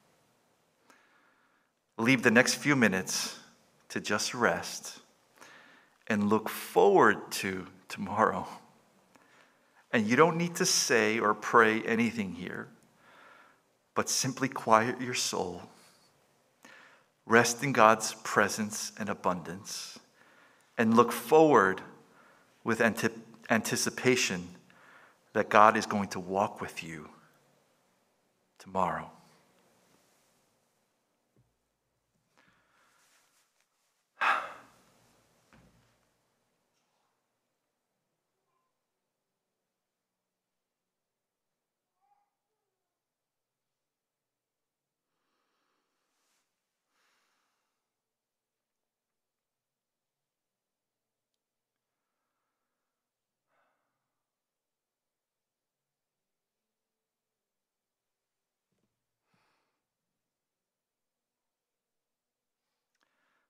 Leave the next few minutes to just rest and look forward to tomorrow. And you don't need to say or pray anything here, but simply quiet your soul. Rest in God's presence and abundance, and look forward with anticipation that God is going to walk with you tomorrow.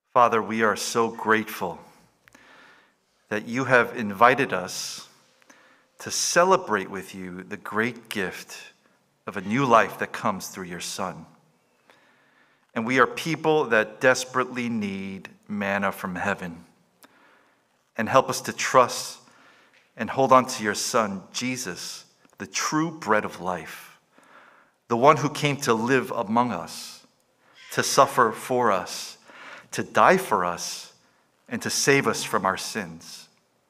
Father, we are so grateful that you have invited us to celebrate with you the great gift of a new life that comes through your Son. And we are people that desperately need manna from heaven. And help us to trust and hold on to your Son, Jesus, the true bread of life, the one who came to live among us, to suffer for us, to die for us, and to save us from our sins.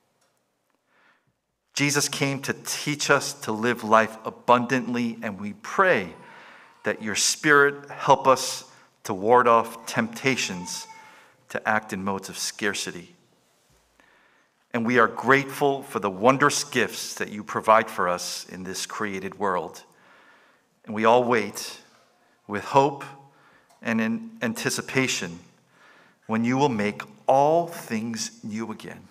Jesus came to teach us to live life abundantly, and we pray that your Spirit help us to ward off temptations to act in modes of scarcity. And we are grateful for the wondrous gifts that you provide for us in this created world. And we all wait with hope and in anticipation when you will make all things new again.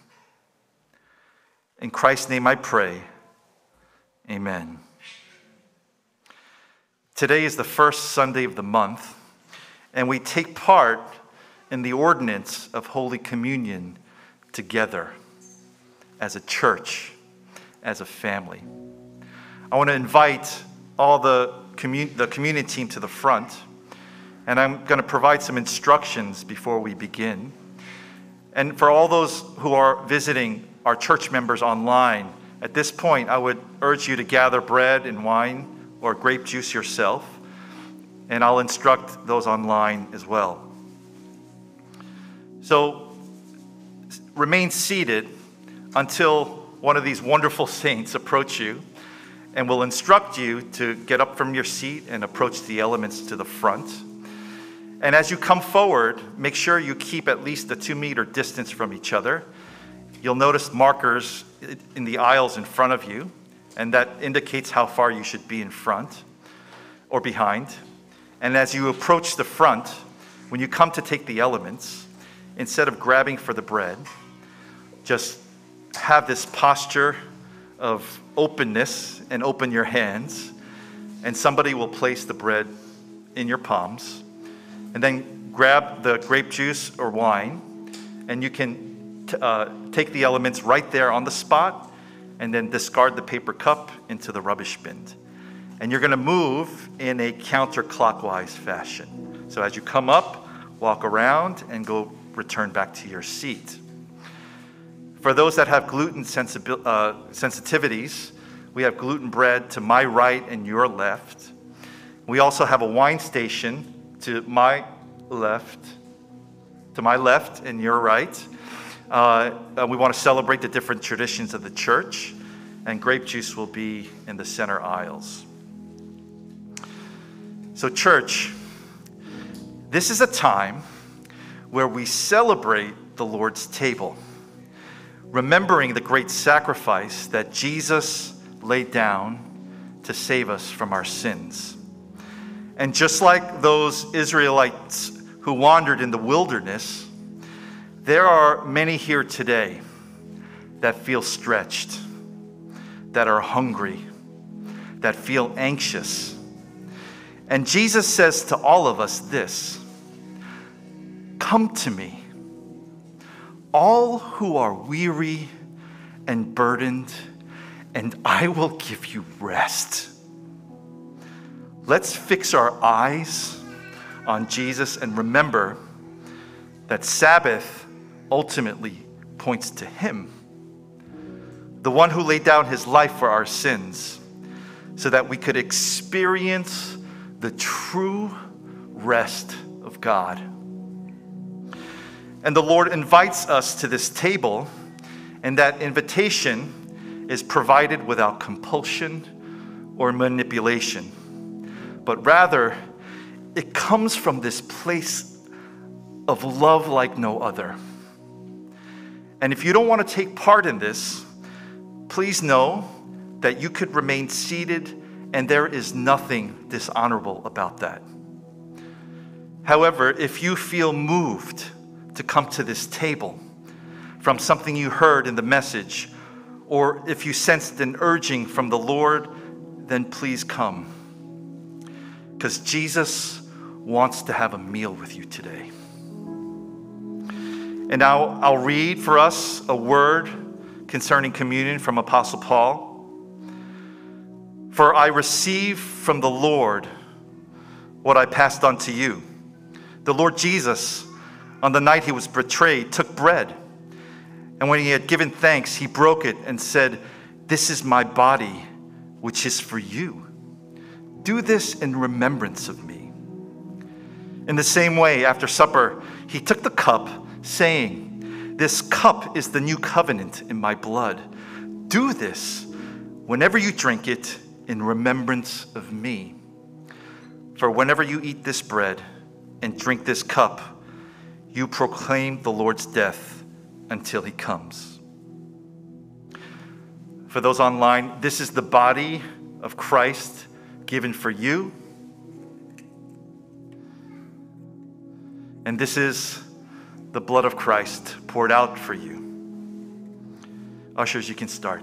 In Christ's name I pray, amen. Today is the first Sunday of the month, and we take part in the ordinance of Holy Communion together as a church, as a family. I want to invite all the community team to the front, and I'm going to provide some instructions before we begin. And for all those who are visiting our church members online, at this point, I would urge you to gather bread and wine or grape juice yourself, and I'll instruct those online as well. So remain seated until one of these wonderful saints approach you and will instruct you to get up from your seat and approach the elements to the front. And as you come forward, make sure you keep at least a 2-meter distance from each other. You'll notice markers in the aisles in front of you, and that indicates how far you should be in front or behind. And as you approach the front, when you come to take the elements, instead of grabbing for the bread, just have this posture of openness and open your hands, and somebody will place the bread in your palms. And then grab the grape juice or wine, and you can take the elements right there on the spot, and then discard the paper cup into the rubbish bin. And you're going to move in a counterclockwise fashion. So as you come up, walk around and go return back to your seat. For those that have gluten sensitivities, we have gluten bread to my right and your left. We also have a wine station to my left and your right. We want to celebrate the different traditions of the church, and grape juice will be in the center aisles. So church, this is a time where we celebrate the Lord's table, remembering the great sacrifice that Jesus laid down to save us from our sins. And just like those Israelites who wandered in the wilderness, there are many here today that feel stretched, that are hungry, that feel anxious. And Jesus says to all of us this: "Come to me, all who are weary and burdened, and I will give you rest." Let's fix our eyes on Jesus and remember that Sabbath ultimately points to Him, the one who laid down His life for our sins, so that we could experience the true rest of God. And the Lord invites us to this table, and that invitation is provided without compulsion or manipulation, but rather it comes from this place of love like no other. And if you don't want to take part in this, please know that you could remain seated, and there is nothing dishonorable about that. However, if you feel moved to come to this table from something you heard in the message, or if you sensed an urging from the Lord, then please come, because Jesus wants to have a meal with you today. And now I'll read for us a word concerning communion from Apostle Paul. For I received from the Lord what I passed on to you. The Lord Jesus, on the night he was betrayed, took bread. And when he had given thanks, he broke it and said, "This is my body, which is for you. Do this in remembrance of me." In the same way, after supper, he took the cup, saying, "This cup is the new covenant in my blood. Do this whenever you drink it in remembrance of me. For whenever you eat this bread and drink this cup, you proclaim the Lord's death until he comes." For those online, this is the body of Christ given for you. And this is the blood of Christ poured out for you. Ushers, you can start.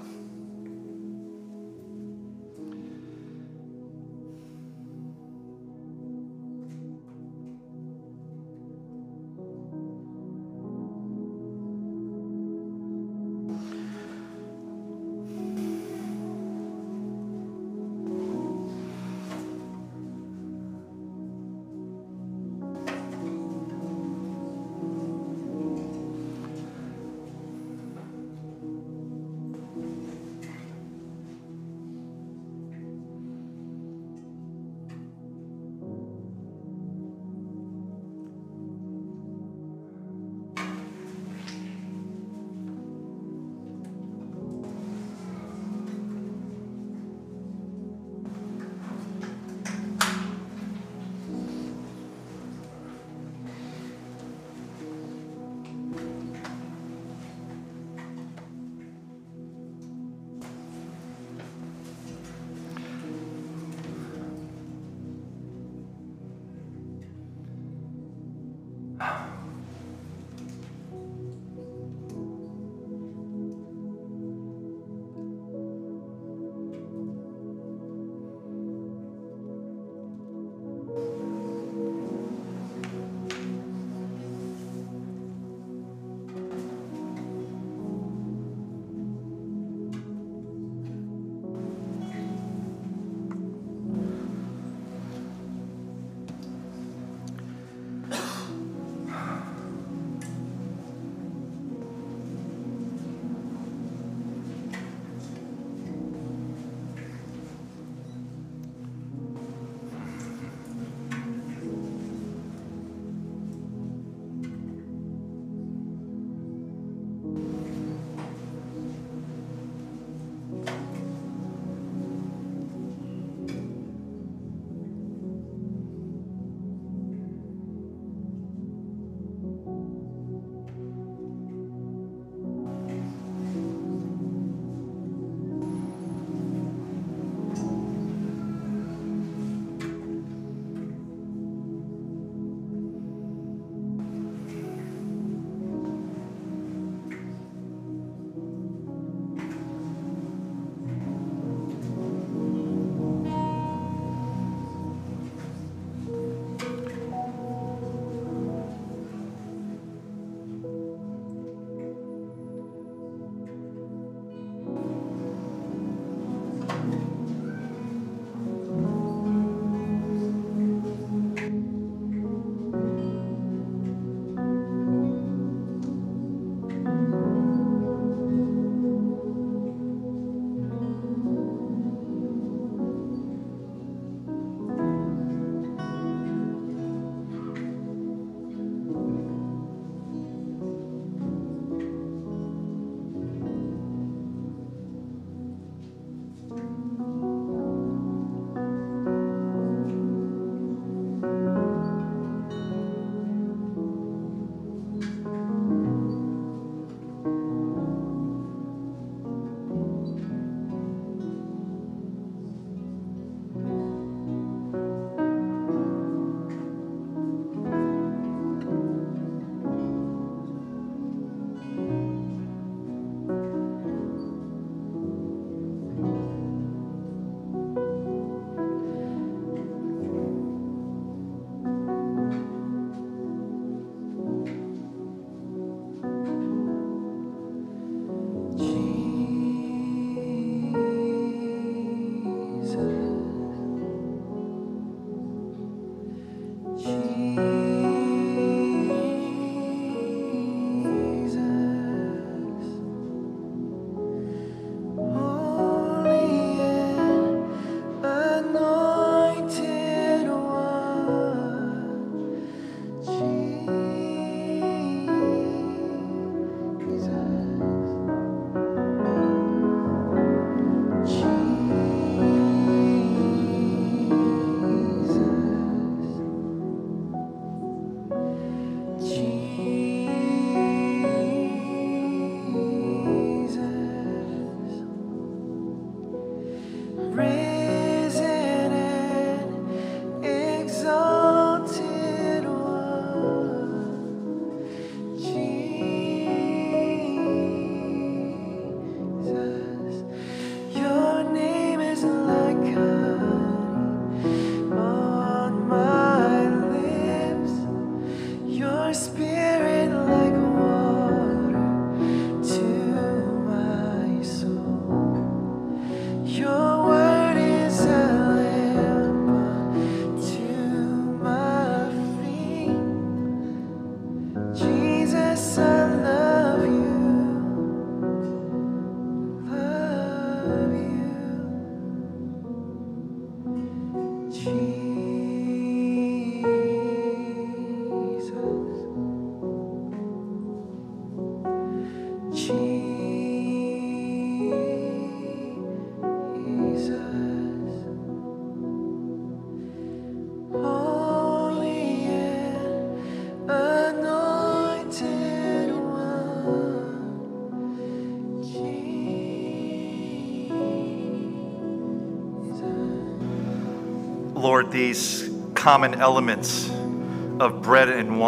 Lord, these common elements of bread and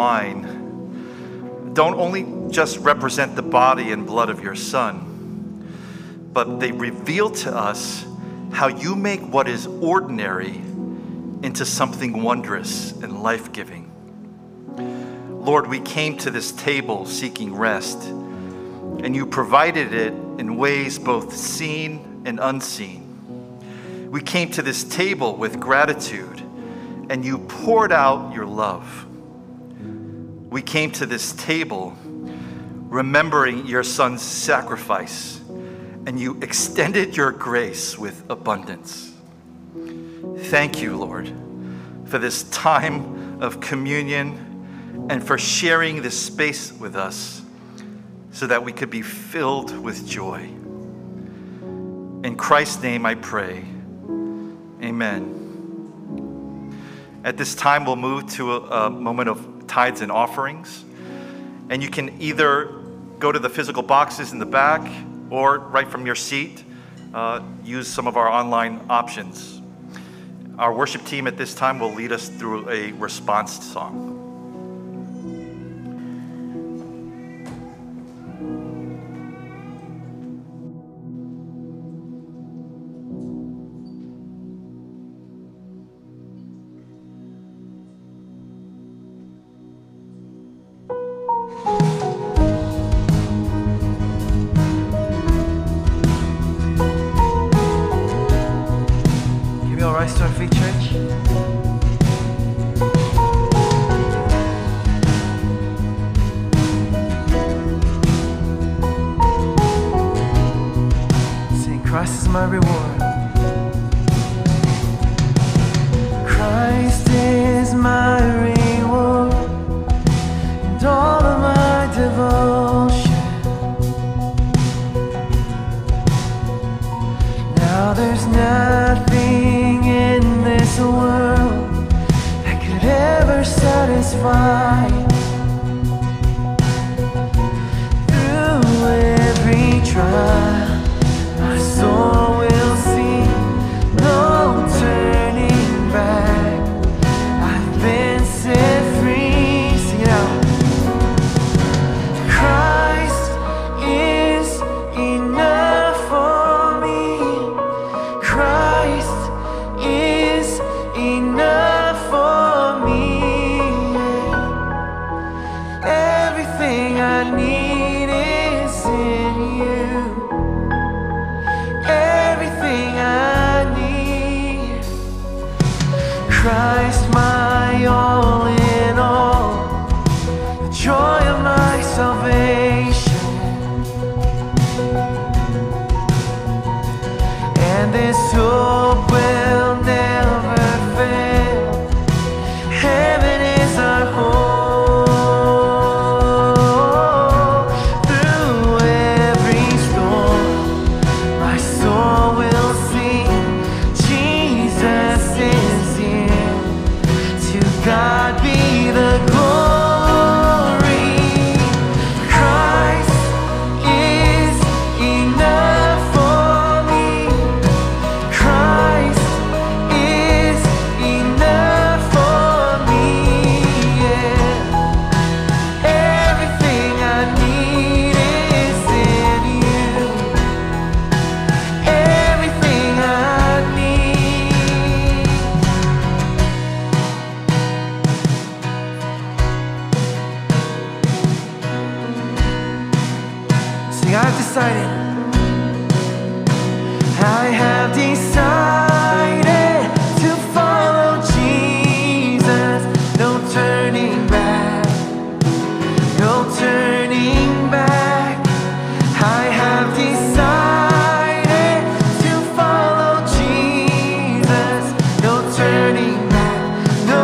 wine don't only just represent the body and blood of your Son, but they reveal to us how you make what is ordinary into something wondrous and life-giving. Lord, we came to this table seeking rest, and you provided it in ways both seen and unseen. We came to this table with gratitude, and you poured out your love. We came to this table remembering your Son's sacrifice, and you extended your grace with abundance. Thank you, Lord, for this time of communion and for sharing this space with us so that we could be filled with joy. In Christ's name I pray. Amen. At this time, we'll move to a moment of tithes and offerings. And you can either go to the physical boxes in the back or right from your seat, use some of our online options. Our worship team at this time will lead us through a response song. Rise to our feet, church. Sing, Christ is my reward. Christ is my reward and all of my devotion. Now there's nothing in this world that could ever satisfy. Through every trial, my soul will sing, no turning back. I've been set free. Sing it out. Christ is enough for me. Christ is enough for me. Everything I need is in you. Everything I need. Christ, my all God be the glory. Christ is enough for me. Christ is enough for me. Yeah. Everything I need is in you. Everything I need. See, I've decided. I have decided to follow Jesus. No turning back. No turning back. I have decided to follow Jesus. No turning back. No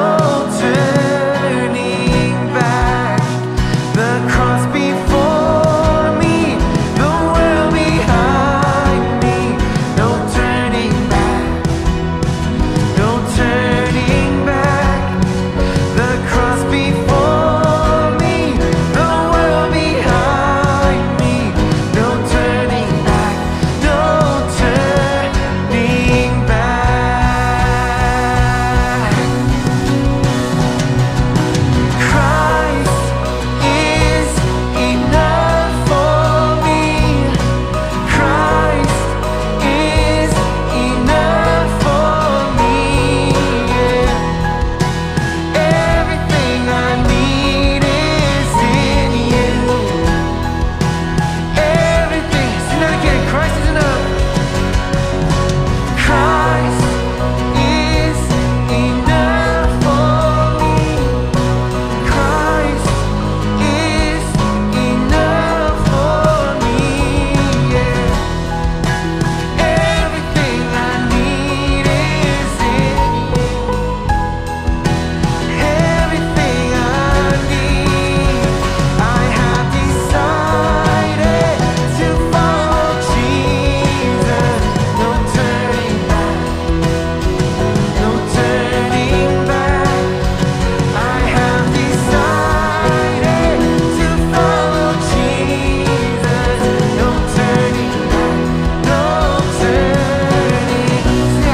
turning back. The cross before me, the world behind me. No turning back. No turning back. The cross before me, the world behind me. No turning back. No turning back. Christ is enough for me. Christ is enough for me. Yeah. Everything I need is in you. Everything. Sing that again. Christ is enough. Christ is enough for me. Christ is enough for me. Yeah. Everything I need is in you. Everything I need. I have decided to follow Jesus. No turning back. No turning back. I have decided to follow Jesus. No turning back. No turning. See, I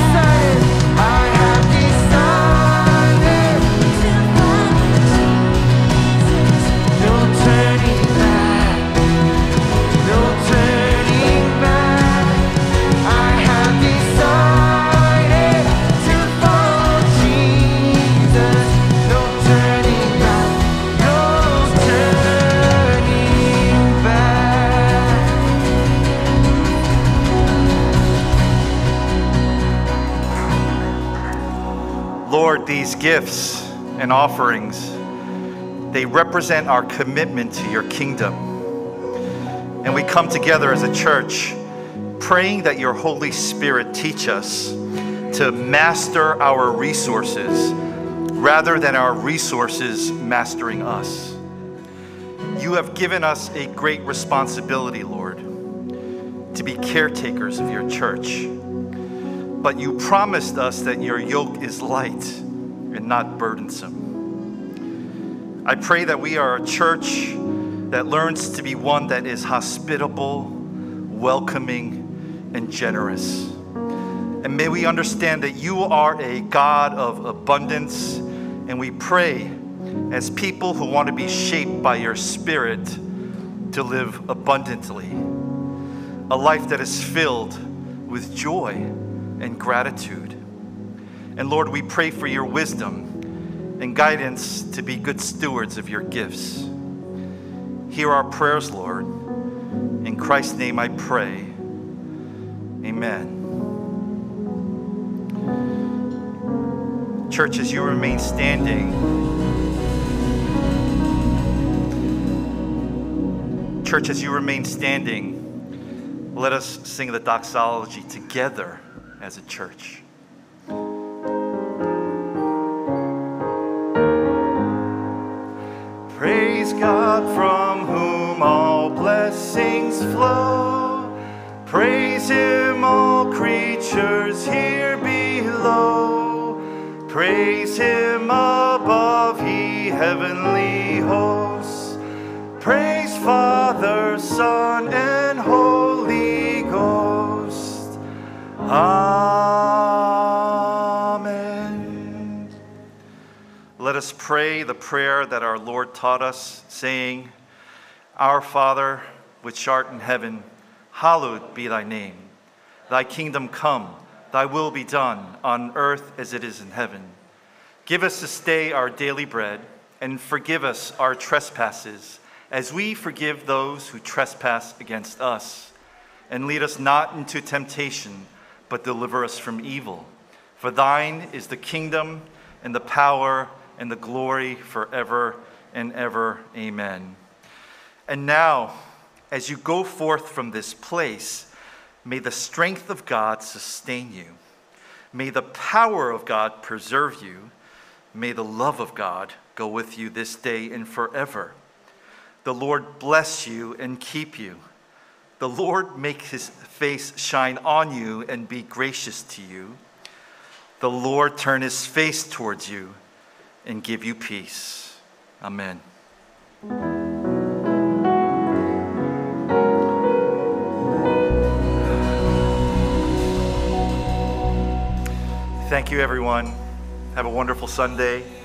have decided to follow Jesus. No turning back. No turning back. I have decided to follow Jesus. No turning back. No turning back. Lord, these gifts and offerings, they represent our commitment to your kingdom. And we come together as a church praying that your Holy Spirit teach us to master our resources rather than our resources mastering us. You have given us a great responsibility, Lord, to be caretakers of your church. But you promised us that your yoke is light and not burdensome. I pray that we are a church that learns to be one that is hospitable, welcoming, and generous. And may we understand that you are a God of abundance, and we pray as people who want to be shaped by your Spirit to live abundantly, a life that is filled with joy and gratitude. And Lord, we pray for your wisdom and guidance to be good stewards of your gifts. Hear our prayers, Lord. In Christ's name I pray. Amen. Church, as you remain standing, let us sing the doxology together as a church. Praise God from whom all blessings flow. Praise him, all creatures here below. Praise him, heavenly hosts. Praise Father, Son, and Holy Ghost. Amen. Let us pray the prayer that our Lord taught us, saying, Our Father, which art in heaven, hallowed be thy name. Thy kingdom come, thy will be done, on earth as it is in heaven. Give us this day our daily bread, and forgive us our trespasses, as we forgive those who trespass against us. And lead us not into temptation, but deliver us from evil. For thine is the kingdom, and the power, and the glory forever and ever. Amen. And now, as you go forth from this place, may the strength of God sustain you. May the power of God preserve you. May the love of God go with you this day and forever. The Lord bless you and keep you. The Lord make his face shine on you and be gracious to you. The Lord turn his face towards you and give you peace. Amen. Thank you, everyone. Have a wonderful Sunday.